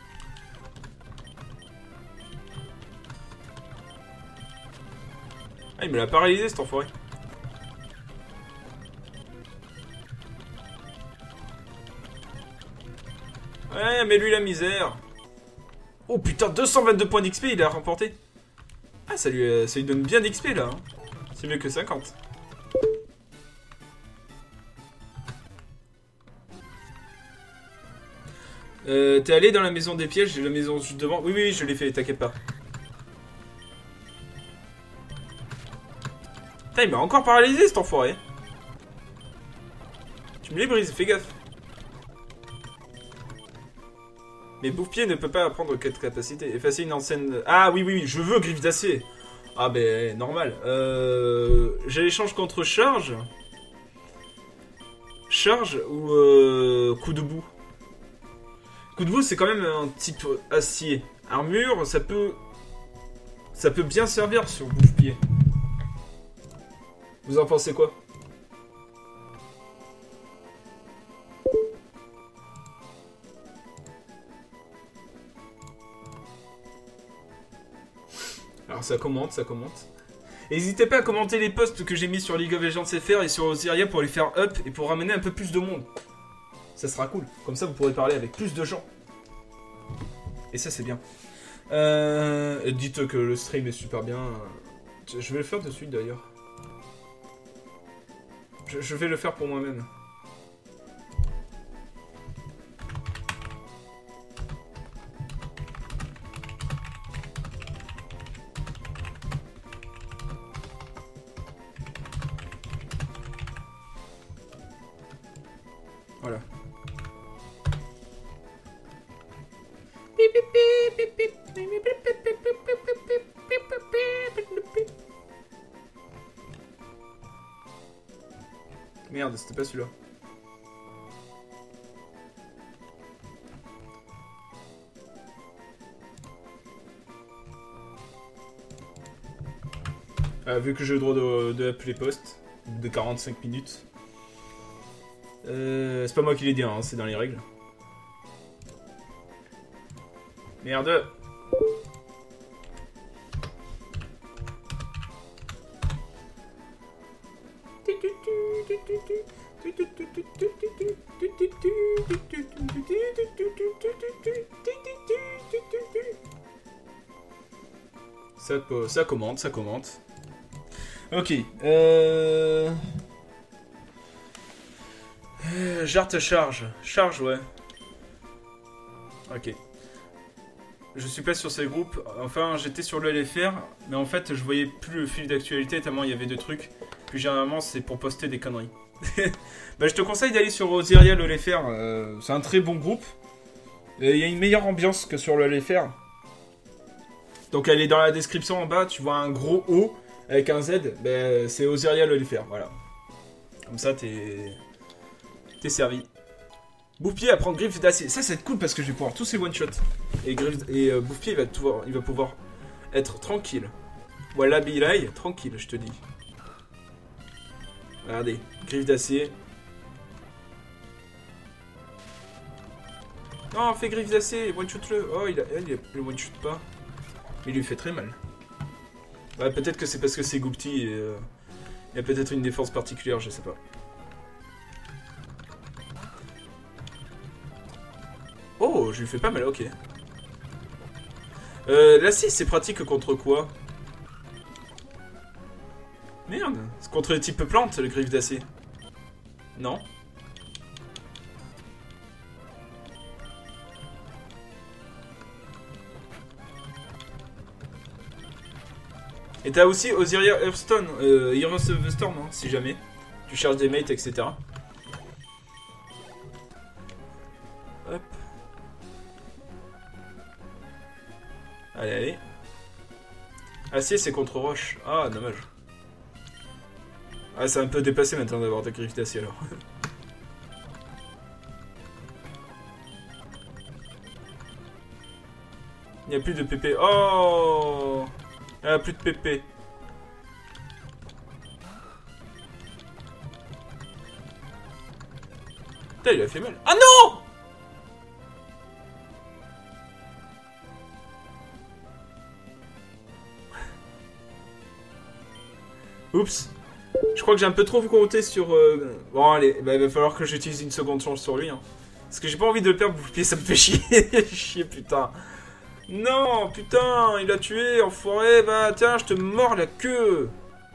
Ah, il me l'a paralysé cet enfoiré. Ouais, mais lui la misère. Oh putain, 222 points d'XP, il a remporté. Ah, ça lui donne bien d'XP là. Hein. C'est mieux que 50. T'es allé dans la maison des pièges, j'ai la maison juste devant. Oui, je l'ai fait, t'inquiète pas. Putain, il m'a encore paralysé cet enfoiré. Tu me les brises, fais gaffe. Mais Bouffe-Pied ne peut pas apprendre 4 capacités. Effacer une ancienne... Ah oui, je veux griffe d'acier. Ah ben, normal. J'ai l'échange contre charge. Charge ou coup de boue. Coup de boue, c'est quand même un type acier. Armure, ça peut bien servir sur Bouffe-Pied. Vous en pensez quoi? Alors ça commente. N'hésitez pas à commenter les posts que j'ai mis sur League of Legends FR et sur Osiria pour les faire up et pour ramener un peu plus de monde. Ça sera cool. Comme ça vous pourrez parler avec plus de gens. Et ça c'est bien. Dites que le stream est super bien. Je vais le faire de suite d'ailleurs. Je vais le faire pour moi-même. Voilà. Merde, c'était pas celui-là. Vu que j'ai le droit de appeler poste de 45 minutes. C'est pas moi qui l'ai dit, hein, c'est dans les règles. Merde. Ça commente, ça commente. Ok. Jarte charge. Charge, ouais. Ok. Je suis pas sur ces groupes. Enfin, j'étais sur le LFR, mais en fait, je voyais plus le fil d'actualité tellement il y avait de trucs. Puis généralement, c'est pour poster des conneries. Bah, je te conseille d'aller sur Osiria le LFR. C'est un très bon groupe. Il y a une meilleure ambiance que sur le LFR. Donc, elle est dans la description en bas. Tu vois un gros O avec un Z. Bah, c'est Osiria le LFR. Voilà. Comme ça, t'es servi. Bouffe-pied à prendre griffe d'acier. Ça, c'est cool parce que je vais pouvoir tous ces one-shots. Et Bouffe-pied, il va pouvoir être tranquille. Voilà, Bilay, tranquille, je te dis. Regardez, griffe d'acier. Non, fais griffe d'acier, one-shot-le. Oh, il le one-shot pas. Il lui fait très mal. Ouais, peut-être que c'est parce que c'est Goupti et il y a peut-être une défense particulière, je sais pas. Oh, je lui fais pas mal, ok. L'acier, c'est pratique contre quoi? Merde, c'est contre le type plante, le griffe d'acier. Non? Et t'as aussi Osiria Hearthstone, Heroes of the Storm, hein, si jamais. Tu cherches des mates, etc. Hop. Allez, allez. Acier, c'est contre roche. Ah, dommage. Ah, c'est un peu dépassé maintenant d'avoir ta griffe d'acier alors. Il n'y a plus de PP. Oh! Il n'y a plus de PP. Putain, il a fait mal. Ah non! Oups. Je crois que j'ai un peu trop compté sur... Bon, allez, bah, il va falloir que j'utilise une seconde chance sur lui. Hein. Parce que j'ai pas envie de le perdre, bouffe-pied, ça me fait chier. Chier, putain. Non, putain, il a tué, enfoiré. Bah, tiens, je te mords la queue.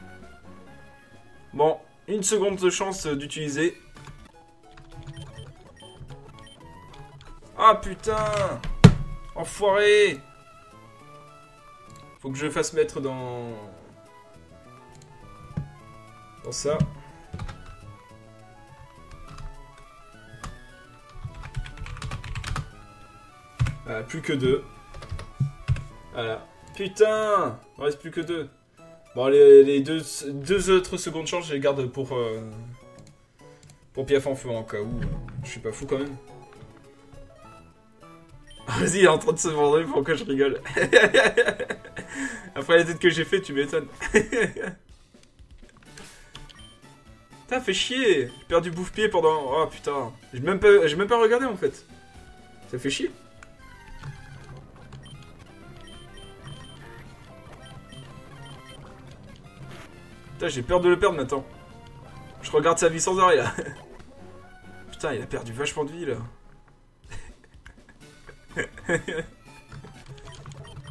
Bon, une seconde de chance d'utiliser. Ah, putain. Enfoiré. Faut que je le fasse mettre dans ça. Voilà, plus que 2. Voilà. Putain, il reste plus que 2. Bon, les deux autres secondes chances, je les garde pour Piaf en feu en cas où. Je suis pas fou quand même. Vas-y, il est en train de se vendre, pourquoi je rigole. Après la tête que j'ai fait, tu m'étonnes. Putain, fait chier. J'ai perdu bouffe-pied pendant... Oh putain. J'ai même pas regardé en fait. Ça fait chier. Putain, j'ai peur de le perdre maintenant. Je regarde sa vie sans arrêt là. Putain, il a perdu vachement de vie là.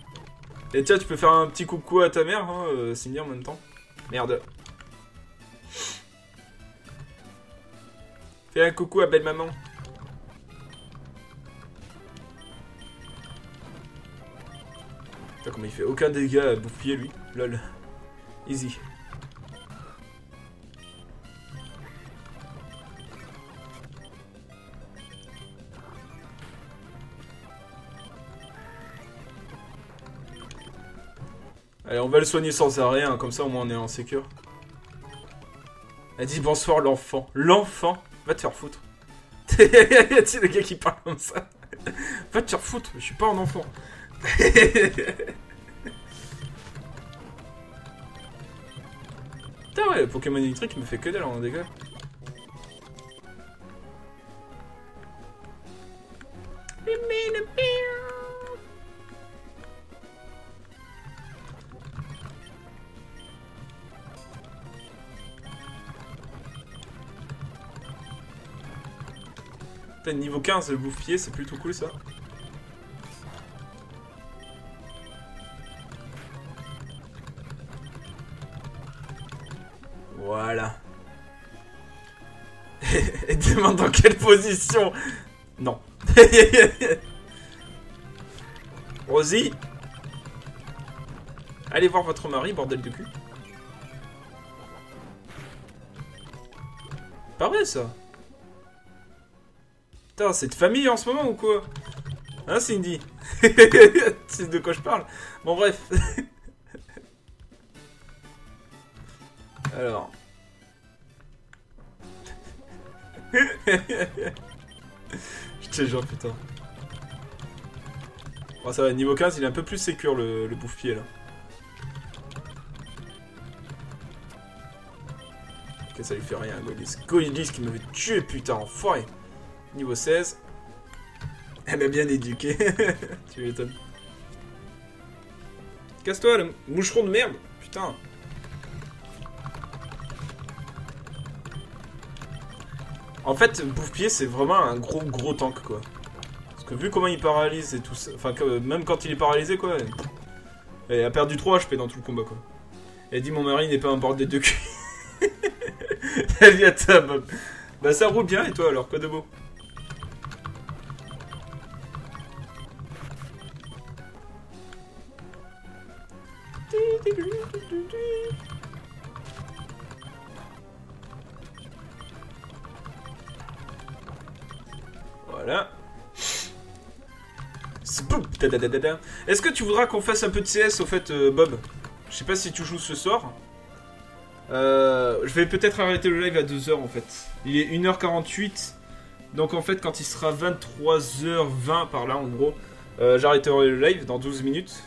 Et tiens, tu peux faire un petit coucou à ta mère, hein, Cindy, en même temps. Merde. Fais un coucou à belle maman. Putain, comment il fait aucun dégât à bouffier, lui. Lol. Easy. Allez, on va le soigner sans arrêt, hein, comme ça au moins on est en sécure. Elle dit bonsoir l'enfant. L'enfant? Va te faire foutre. Tu sais le gars qui parle comme ça. Va te faire foutre, je suis pas un enfant. Putain ouais, le Pokémon électrique me fait que dalle en dégâts. Putain, niveau 15, le bouffier, c'est plutôt cool ça. Voilà. Et demande dans quelle position. Non. Rosie, allez voir votre mari, bordel de cul. Pas vrai ça. Putain, c'est de famille en ce moment ou quoi? Hein, Cindy? C'est de quoi je parle? Bon, bref. Alors. Je te jure, putain. Bon, ça va, niveau 15, il est un peu plus sécure le bouffe-pied là. Ok, ça lui fait rien, Golis. Golis qui m'avait tué, putain, enfoiré. Niveau 16. Elle m'a bien éduqué. Tu m'étonnes. Casse-toi, le moucheron de merde. Putain. En fait, bouffe-pied, c'est vraiment un gros tank, quoi. Parce que vu comment il paralyse et tout ça... Enfin, même quand il est paralysé, quoi... Elle a perdu 3 HP dans tout le combat, quoi. Elle dit, mon mari n'est pas un bordel de cul. Elle vient à ta Bob. Bah, ça roule bien, et toi, alors, quoi de beau? Voilà. Est-ce que tu voudras qu'on fasse un peu de CS au fait, Bob? Je sais pas si tu joues ce soir. Je vais peut-être arrêter le live à 2h en fait. Il est 1h48. Donc en fait, quand il sera 23h20 par là en gros, j'arrêterai le live dans 12 minutes.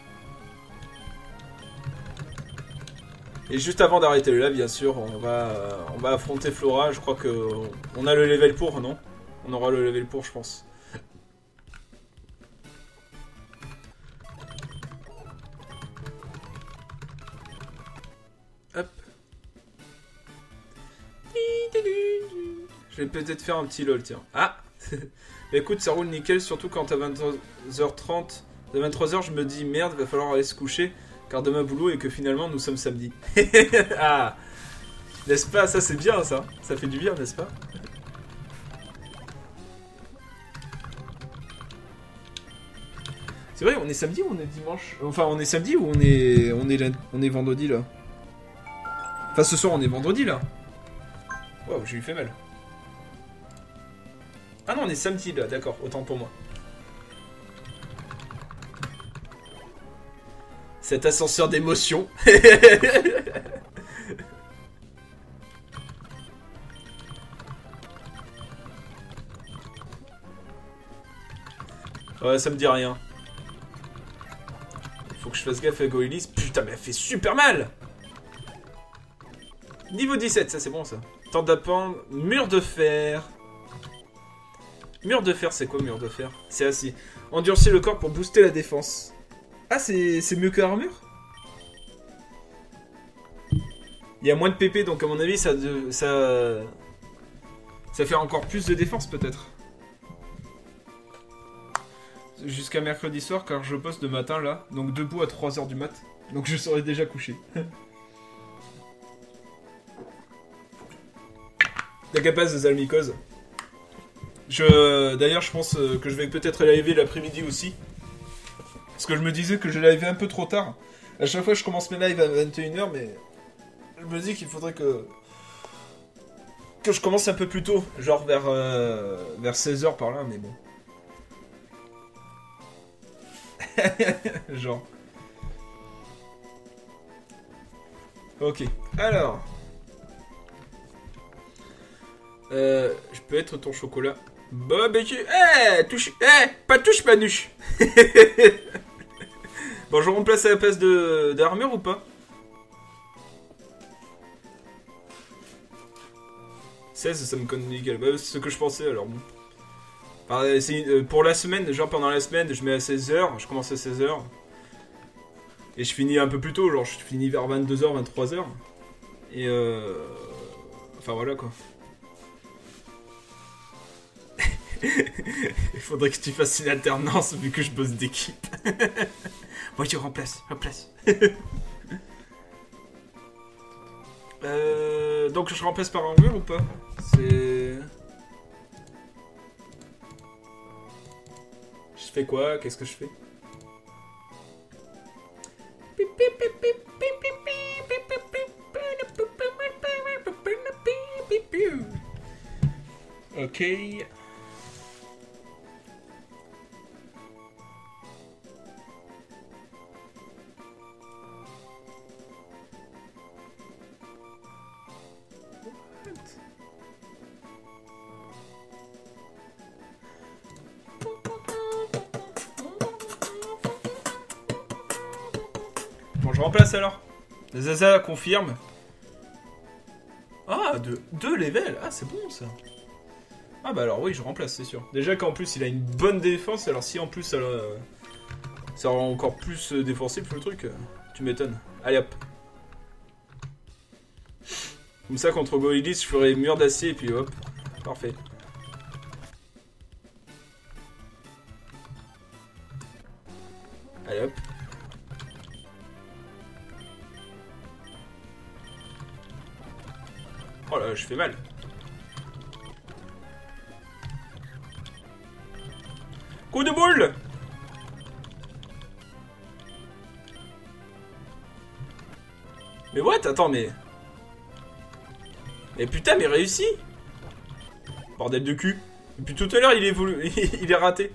Et juste avant d'arrêter le live, bien sûr, on va affronter Flora. Je crois que on a le level pour, non? On aura le level pour, je pense. Hop. Je vais peut-être faire un petit lol, tiens. Ah. Écoute, ça roule nickel, surtout quand à 22h30, à 23h, je me dis merde, va falloir aller se coucher, car demain boulot et que finalement nous sommes samedi. Ah. N'est-ce pas? Ça c'est bien, ça. Ça fait du bien, n'est-ce pas? C'est vrai, on est samedi ou on est dimanche? Enfin, on est samedi ou on est vendredi là? Enfin, ce soir on est vendredi là. Wow, j'ai eu fait mal. Ah non, on est samedi là, d'accord, autant pour moi. Cet ascenseur d'émotion. Ouais, ça me dit rien. Faut que je fasse gaffe à Goélis. Putain, mais elle fait super mal! Niveau 17, ça c'est bon ça. Temps d'appendre. Mur de fer. Mur de fer, c'est quoi mur de fer? C'est assis. Endurcir le corps pour booster la défense. Ah, c'est mieux que armure? Il y a moins de PP, donc à mon avis, ça fait encore plus de défense peut-être. jusqu'à mercredi soir car je poste de matin là, donc debout à 3h du mat. Donc je serai déjà couché. T'as capable de Zalmicose. D'ailleurs, je pense que je vais peut-être liver l'après-midi aussi. Parce que je me disais que je livais un peu trop tard. À chaque fois, je commence mes lives à 21h, mais je me dis qu'il faudrait que je commence un peu plus tôt. Genre vers 16h par là, mais bon. Genre. Ok, alors. Je peux être ton chocolat. Bah, touche. Pas touche, Manuche. Bon, je remplace à la place d'armure ou pas? 16, ça me connaît nickel. Bah, c'est ce que je pensais alors bon. Pour la semaine, genre pendant la semaine, je mets à 16h, je commence à 16h. Et je finis un peu plus tôt, genre je finis vers 22h, 23h. Et enfin voilà quoi. Il faudrait que tu fasses une alternance vu que je bosse d'équipe. Moi je remplace. Donc je remplace par un mur ou pas? C'est... Je fais quoi? Qu'est-ce que je fais? Ok. Bon, je remplace alors. Zaza confirme. Ah, deux levels. Ah, c'est bon ça. Ah bah alors oui, je remplace, c'est sûr. Déjà qu'en plus il a une bonne défense, alors si en plus ça rend encore plus défensif le truc, tu m'étonnes. Allez hop. Comme ça contre Goilis, je ferai mur d'acier et puis hop. Parfait. Allez hop. Oh là, je fais mal. Coup de boule! Mais what? Attends, mais... Mais putain, mais réussi! Bordel de cul. Depuis tout à l'heure, il est raté.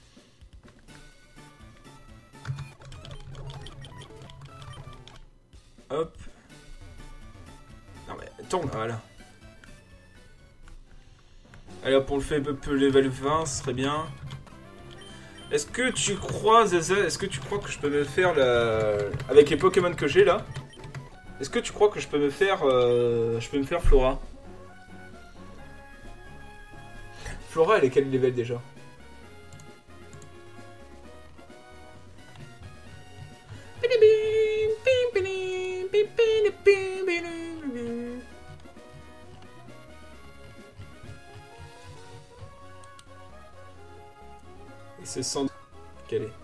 Hop. Non mais, tombe, voilà. Allez hop, on le fait un peu level 20, ce serait bien. Est-ce que tu crois, Zaza, est-ce que tu crois que je peux me faire la... Avec les Pokémon que j'ai là, est-ce que tu crois que je peux me faire Flora? Flora, elle est quel level déjà? C'est sans... Quelle est?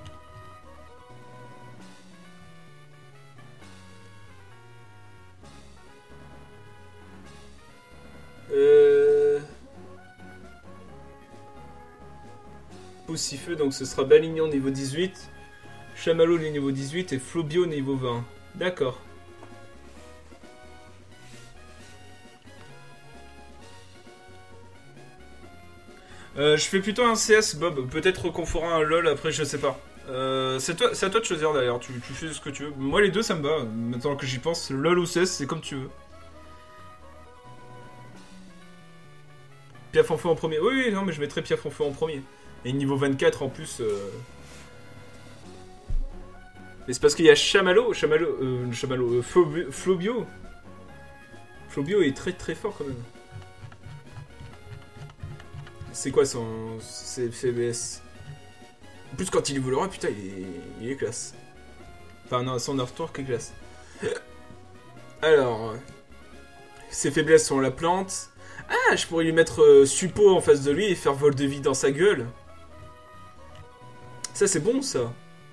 Poussifeu, donc ce sera Balignon niveau 18, Chamallow niveau 18 et Flobio niveau 20. D'accord. Je fais plutôt un CS, Bob. Peut-être qu'on fera un LOL après, je sais pas. C'est à toi de choisir d'ailleurs. Tu fais ce que tu veux. Moi, les deux, ça me va. Maintenant que j'y pense, LOL ou CS, c'est comme tu veux. Piaf en feu en premier. Oui, non, mais je mettrai Piaf en feu en premier. Et niveau 24 en plus. Mais c'est parce qu'il y a Chamallow. Flobio. Flobio est très très fort quand même. C'est quoi son... C'est faiblesse? En plus quand il évoluera, putain, il est classe. Enfin non, son retour qui est classe. Alors... Ses faiblesses sont la plante. Ah, je pourrais lui mettre Suppo en face de lui et faire vol de vie dans sa gueule. Ça, c'est bon, ça.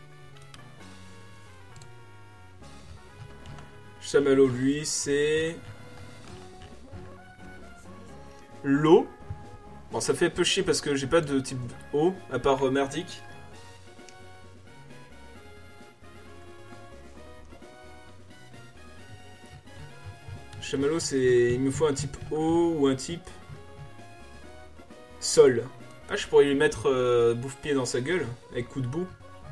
Chamallow, lui, c'est... l'eau. Bon, ça fait un peu chier parce que j'ai pas de type eau, à part merdique. Chamallow, c'est... il me faut un type eau ou un type... sol. Ah, je pourrais lui mettre bouffe-pied dans sa gueule, avec coup de boue.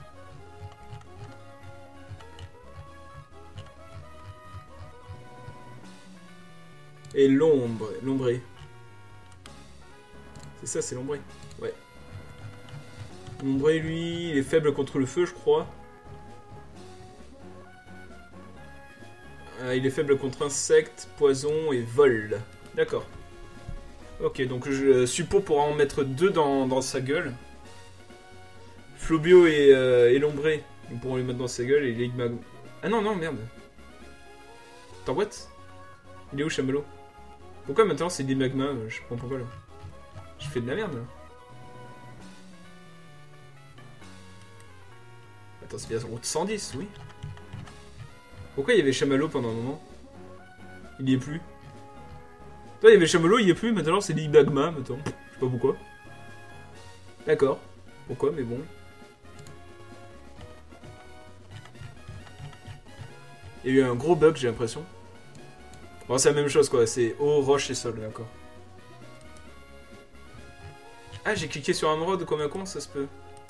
Et l'ombré. C'est ça, c'est l'ombré. Ouais. L'ombré, lui, il est faible contre le feu, je crois. Il est faible contre insectes, poison et vol. D'accord. Ok, donc je suppose pourra en mettre 2 dans sa gueule. Flobio et l'ombré, ils pourront les mettre dans sa gueule et l'Igma... Ah non, non, merde. Attends, what? Il est où, Chamallow? Pourquoi maintenant c'est des magma? Je comprends pourquoi là. Je fais de la merde là. Attends, c'est bien route 110, oui. Pourquoi il y avait Chamallow pendant un moment? Il y est plus. Toi, il y avait Chamallow, il y est plus, maintenant c'est des magma maintenant. Je sais pas pourquoi. D'accord. Pourquoi, mais bon. Il y a eu un gros bug, j'ai l'impression. Bon, c'est la même chose quoi, c'est eau, roche et sol, d'accord. Ah, j'ai cliqué sur un mode comme un con, ça se peut.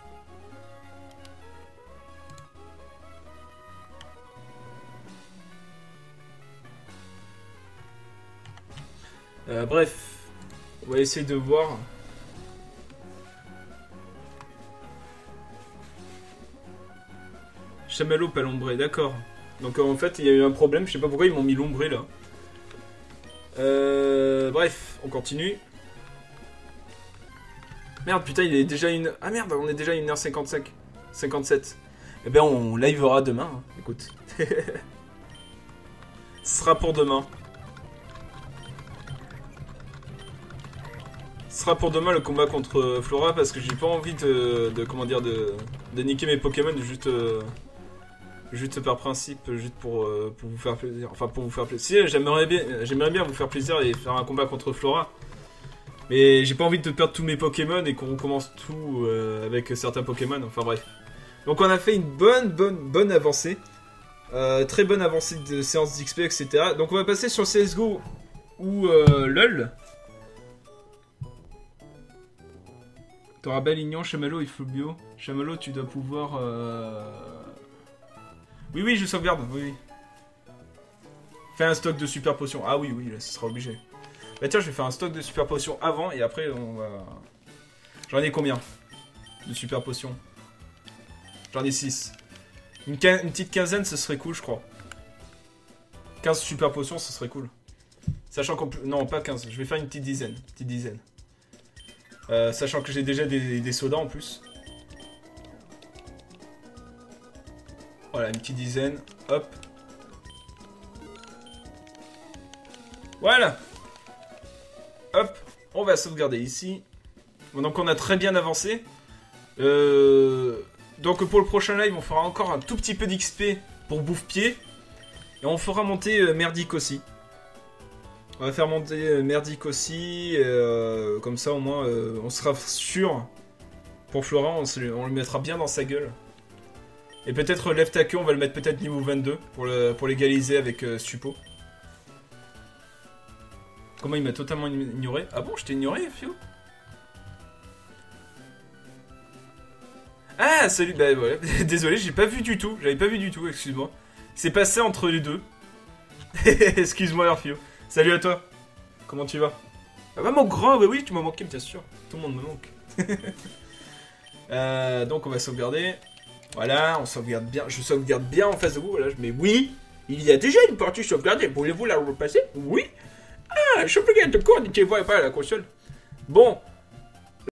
Bref, on va essayer de voir. Chamallow, pas l'ombré, d'accord. Donc en fait, il y a eu un problème, je sais pas pourquoi ils m'ont mis l'ombré là. Bref, on continue. Merde, putain, il est déjà une... Ah merde, on est déjà à 1h55. 57. Eh ben, on livera demain, hein. Écoute. Ce sera pour demain. Ce sera pour demain le combat contre Flora, parce que j'ai pas envie comment dire, de niquer mes Pokémon juste par principe, juste pour vous faire plaisir. Enfin, pour vous faire plaisir. Si, j'aimerais bien vous faire plaisir et faire un combat contre Flora. Mais j'ai pas envie de perdre tous mes Pokémon et qu'on recommence tout avec certains Pokémon. Enfin bref. Donc on a fait une bonne avancée. Très bonne avancée de séance d'XP, etc. Donc on va passer sur CSGO ou LOL. T'auras Balignon, Chamallow et Flobio. Chamallow, tu dois pouvoir... Oui, je sauvegarde, oui. Fais un stock de super potions. Ah oui, là, ce sera obligé. Bah tiens, je vais faire un stock de super potions avant et après on va... J'en ai combien de super potions? J'en ai 6. Une petite quinzaine, ce serait cool, je crois. 15 super potions, ce serait cool. Sachant qu'en plus... Non, pas 15, je vais faire une petite dizaine. Sachant que j'ai déjà des sodas en plus. Voilà, une petite dizaine. Hop. Voilà. Hop. On va sauvegarder ici. Bon, donc on a très bien avancé. Donc pour le prochain live, on fera encore un tout petit peu d'XP pour bouffe-pied. Et on fera monter Merdic aussi. On va faire monter Merdic aussi. Comme ça, au moins, on sera sûr. Pour Flora, on le mettra bien dans sa gueule. Et peut-être Leftaku, on va le mettre peut-être niveau 22 pour l'égaliser avec Suppo. Comment il m'a totalement ignoré? Ah bon, je t'ai ignoré, Fio? Ah, salut, bah voilà, désolé, j'ai pas vu du tout, j'avais pas vu du tout, excuse-moi. C'est passé entre les deux. Excuse-moi, Orphio. Salut à toi. Comment tu vas? Ah bah mon grand, bah oui, tu m'as manqué, bien sûr. Tout le monde me manque. Donc on va sauvegarder. Voilà, on sauvegarde bien. Je sauvegarde bien en face de vous, voilà. Mais oui, il y a déjà une partie sauvegardée. Voulez-vous la repasser? Oui. Ah, je sauvegarde de quoi? Ne te vois pas à la console. Bon.